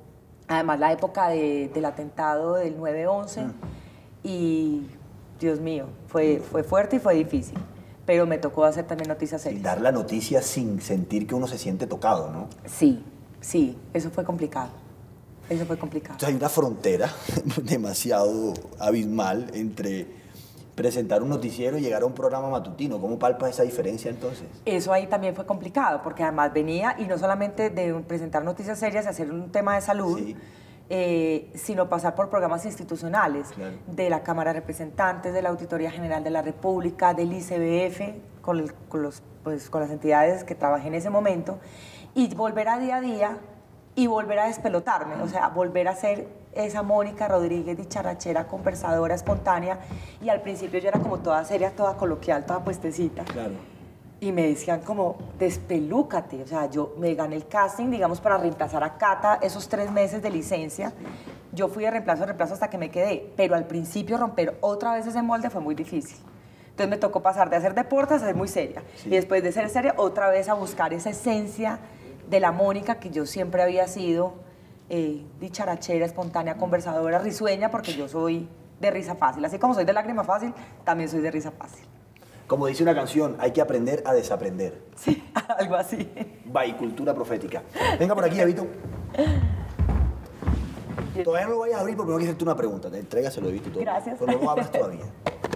Además, la época de, del atentado del nueve once mm. y, Dios mío, fue, fue fuerte y fue difícil. Pero me tocó hacer también noticias serias. Y dar la noticia sin sentir que uno se siente tocado, ¿no? Sí, sí, eso fue complicado. Eso fue complicado. Entonces hay una frontera demasiado abismal entre presentar un noticiero y llegar a un programa matutino. ¿Cómo palpas esa diferencia entonces? Eso ahí también fue complicado, porque además venía, y no solamente de presentar noticias serias y hacer un tema de salud, sí. eh, sino pasar por programas institucionales, claro. de la Cámara de Representantes, de la Auditoría General de la República, del I C B F, con, el, con, los, pues, con las entidades que trabajé en ese momento, y volver a día a día y volver a despelotarme, o sea, volver a ser esa Mónica Rodríguez dicharachera, conversadora, espontánea, y al principio yo era como toda seria, toda coloquial, toda puestecita. Claro. Y me decían como, despelúcate, o sea, yo me gané el casting, digamos, para reemplazar a Cata esos tres meses de licencia. Yo fui de reemplazo a reemplazo hasta que me quedé, pero al principio romper otra vez ese molde fue muy difícil. Entonces me tocó pasar de hacer deportes a ser muy seria, sí. y después de ser seria, otra vez a buscar esa esencia de la Mónica que yo siempre había sido, eh, dicharachera, espontánea, conversadora, risueña, porque yo soy de risa fácil. Así como soy de lágrima fácil, también soy de risa fácil. Como dice una canción, hay que aprender a desaprender. Sí, algo así. By cultura profética. Venga por aquí, Evito. Todavía no lo vayas a abrir porque no quiero hacerte una pregunta. Entrégaselo, Evito. Todo. Gracias. Pero no lo abras todavía.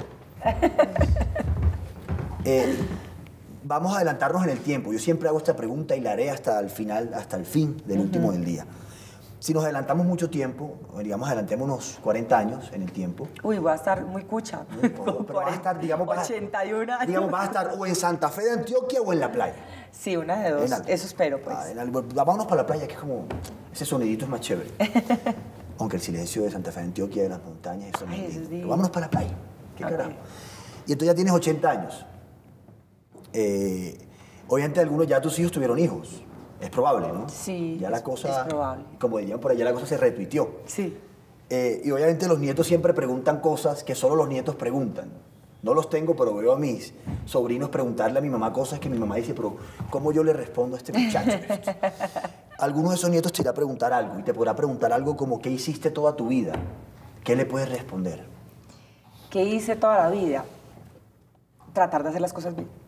eh, Vamos a adelantarnos en el tiempo. Yo siempre hago esta pregunta y la haré hasta el final, hasta el fin del uh-huh. último del día. Si nos adelantamos mucho tiempo, digamos, adelantemos unos cuarenta años en el tiempo. Uy, voy a estar muy cucha. No, pero, pero vas a estar, digamos, vas a, ochenta y un años. Digamos, vas a estar o en Santa Fe de Antioquia o en la playa. Sí, una de dos. Eso espero, pues. Ah, el, vámonos para la playa, que es como, ese sonidito es más chévere. Aunque el silencio de Santa Fe de Antioquia, de las montañas, eso es lindo. Pero vámonos para la playa. ¿Qué okay. carajo? Y entonces ya tienes ochenta años. Eh, obviamente algunos ya tus hijos tuvieron hijos. Es probable, ¿no? Sí, ya la cosa, es probable. Como dirían por allá, la cosa se retuiteó. Sí. Eh, y obviamente los nietos siempre preguntan cosas que solo los nietos preguntan. No los tengo, pero veo a mis sobrinos preguntarle a mi mamá cosas que mi mamá dice, pero ¿cómo yo le respondo a este muchacho? Alguno de esos nietos te irá a preguntar algo y te podrá preguntar algo como ¿qué hiciste toda tu vida? ¿Qué le puedes responder? ¿Qué hice toda la vida? Tratar de hacer las cosas bien.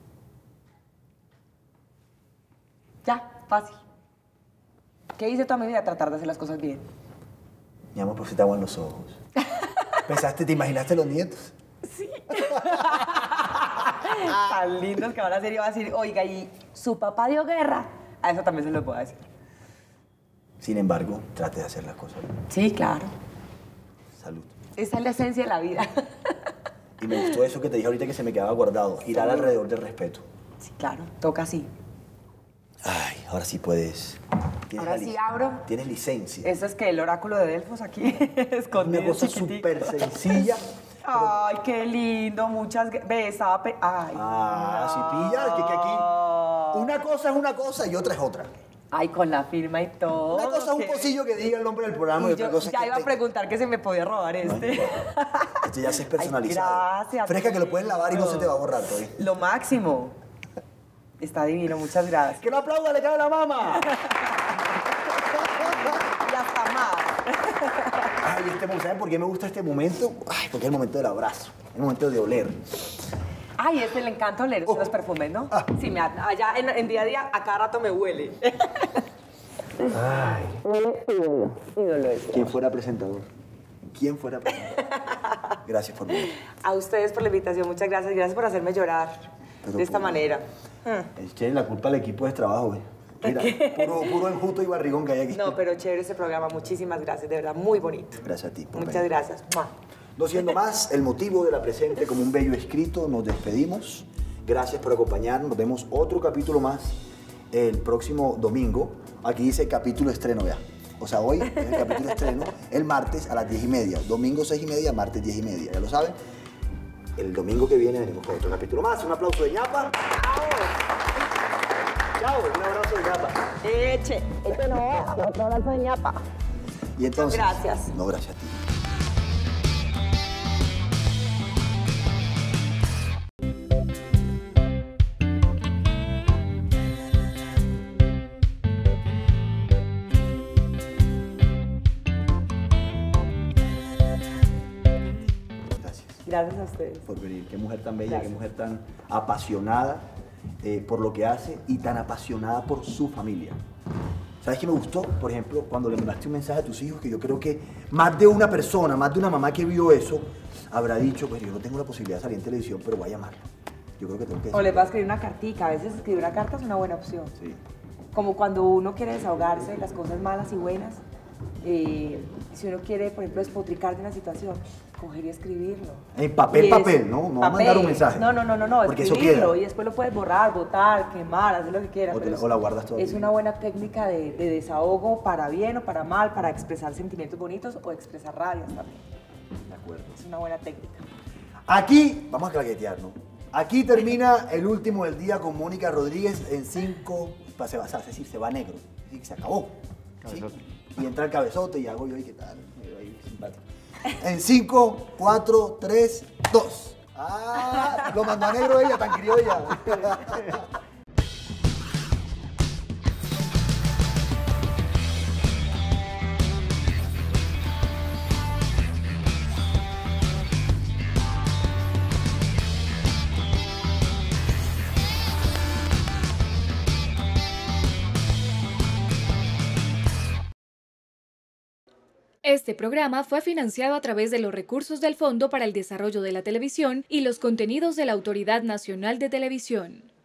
Ya, fácil. ¿Qué hice toda mi vida? Tratar de hacer las cosas bien. Mi amor, pues se te aguan los ojos. ¿Pensaste, te imaginaste los nietos? Sí. Tan lindos que van a ser y van a decir, oiga, ¿y su papá dio guerra? A eso también se lo puedo decir. Sin embargo, trate de hacer las cosas bien. Sí, claro. Salud. Esa es la esencia de la vida. Y me gustó eso que te dije ahorita que se me quedaba guardado. Girar alrededor del respeto. Sí, claro. Toca así. Ay, ahora sí puedes. Ahora sí abro. Tienes licencia. Eso es que el oráculo de Delfos aquí escondido. Una cosa súper sencilla. Ay, pero... qué lindo. Muchas veces estaba... Pe... Ay. Ah, no. Si pilla, que, que aquí una cosa es una cosa y otra es otra. Ay, con la firma y todo. Una cosa es un pocillo que diga el nombre del programa y, y otra yo cosa ya que iba te... a preguntar que se me podía robar este. No, este ya se es personalizado. Ay, gracias. Fresca que lo puedes lavar y no se te va a borrar todavía. Lo máximo. Está divino, muchas gracias. ¡Que lo aplauda, le cae la mama! Y hasta más. Ay, este momento, ¿saben por qué me gusta este momento? Ay, porque es el momento del abrazo, el momento de oler. Ay, este le encanta oler oh. los perfumes, ¿no? Ah. Sí, me, allá en, en día a día, a cada rato me huele. Ay. Huele ídolo, ídolo es. ¿Quién fuera presentador? ¿Quién fuera presentador? Gracias por venir. A ustedes por la invitación, muchas gracias. Gracias por hacerme llorar Pero de esta por... manera. Tienen la culpa al equipo de trabajo, güey. Mira, puro, puro enjuto y barrigón que hay aquí. No, pero chévere ese programa. Muchísimas gracias, de verdad, muy bonito. Gracias a ti. Por Muchas venir. gracias. No siendo más, el motivo de la presente como un bello escrito, nos despedimos. Gracias por acompañarnos. Nos vemos otro capítulo más el próximo domingo. Aquí dice capítulo estreno ya. O sea, hoy es el capítulo estreno, el martes a las diez y media. Domingo seis y media, martes diez y media. Ya lo saben. El domingo que viene venimos con otro capítulo más. Un aplauso de ñapa. Chao, un abrazo de ñapa. Eche, este no, otro abrazo de ñapa. Y entonces, gracias. No, gracias a ti. Gracias a ustedes. Por venir. Qué mujer tan bella, Gracias. qué mujer tan apasionada eh, por lo que hace y tan apasionada por su familia. ¿Sabes qué me gustó? Por ejemplo, cuando le mandaste un mensaje a tus hijos, que yo creo que más de una persona, más de una mamá que vio eso, habrá dicho, pues yo no tengo la posibilidad de salir en televisión, pero voy a llamarlo. Yo creo que tengo que decir. O les va a escribir una cartica. A veces escribir una carta es una buena opción. Sí. Como cuando uno quiere desahogarse de las cosas malas y buenas, eh, si uno quiere, por ejemplo, despotricar de una situación, coger y escribirlo. En papel, Y es- papel, ¿no? No va a mandar un mensaje. No, no, no, no, no, Porque eso escribirlo queda. y después lo puedes borrar, botar, quemar, hacer lo que quieras. O te pero la- es- o la guardas todavía. Es una buena técnica de, de desahogo para bien o para mal, para expresar sentimientos bonitos o expresar rabias también. De acuerdo. Es una buena técnica. Aquí, vamos a claquetear, ¿no? Aquí termina el último del día con Mónica Rodríguez en cinco, se va, es decir, se va negro, es decir, se acabó. ¿sí? Y entra el cabezote y hago yo, ¿y qué tal? Me veo ahí simpático. En cinco, cuatro, tres, dos. Ah, lo mandó a negro ella, tan criolla. Este programa fue financiado a través de los recursos del Fondo para el Desarrollo de la Televisión y los contenidos de la Autoridad Nacional de Televisión.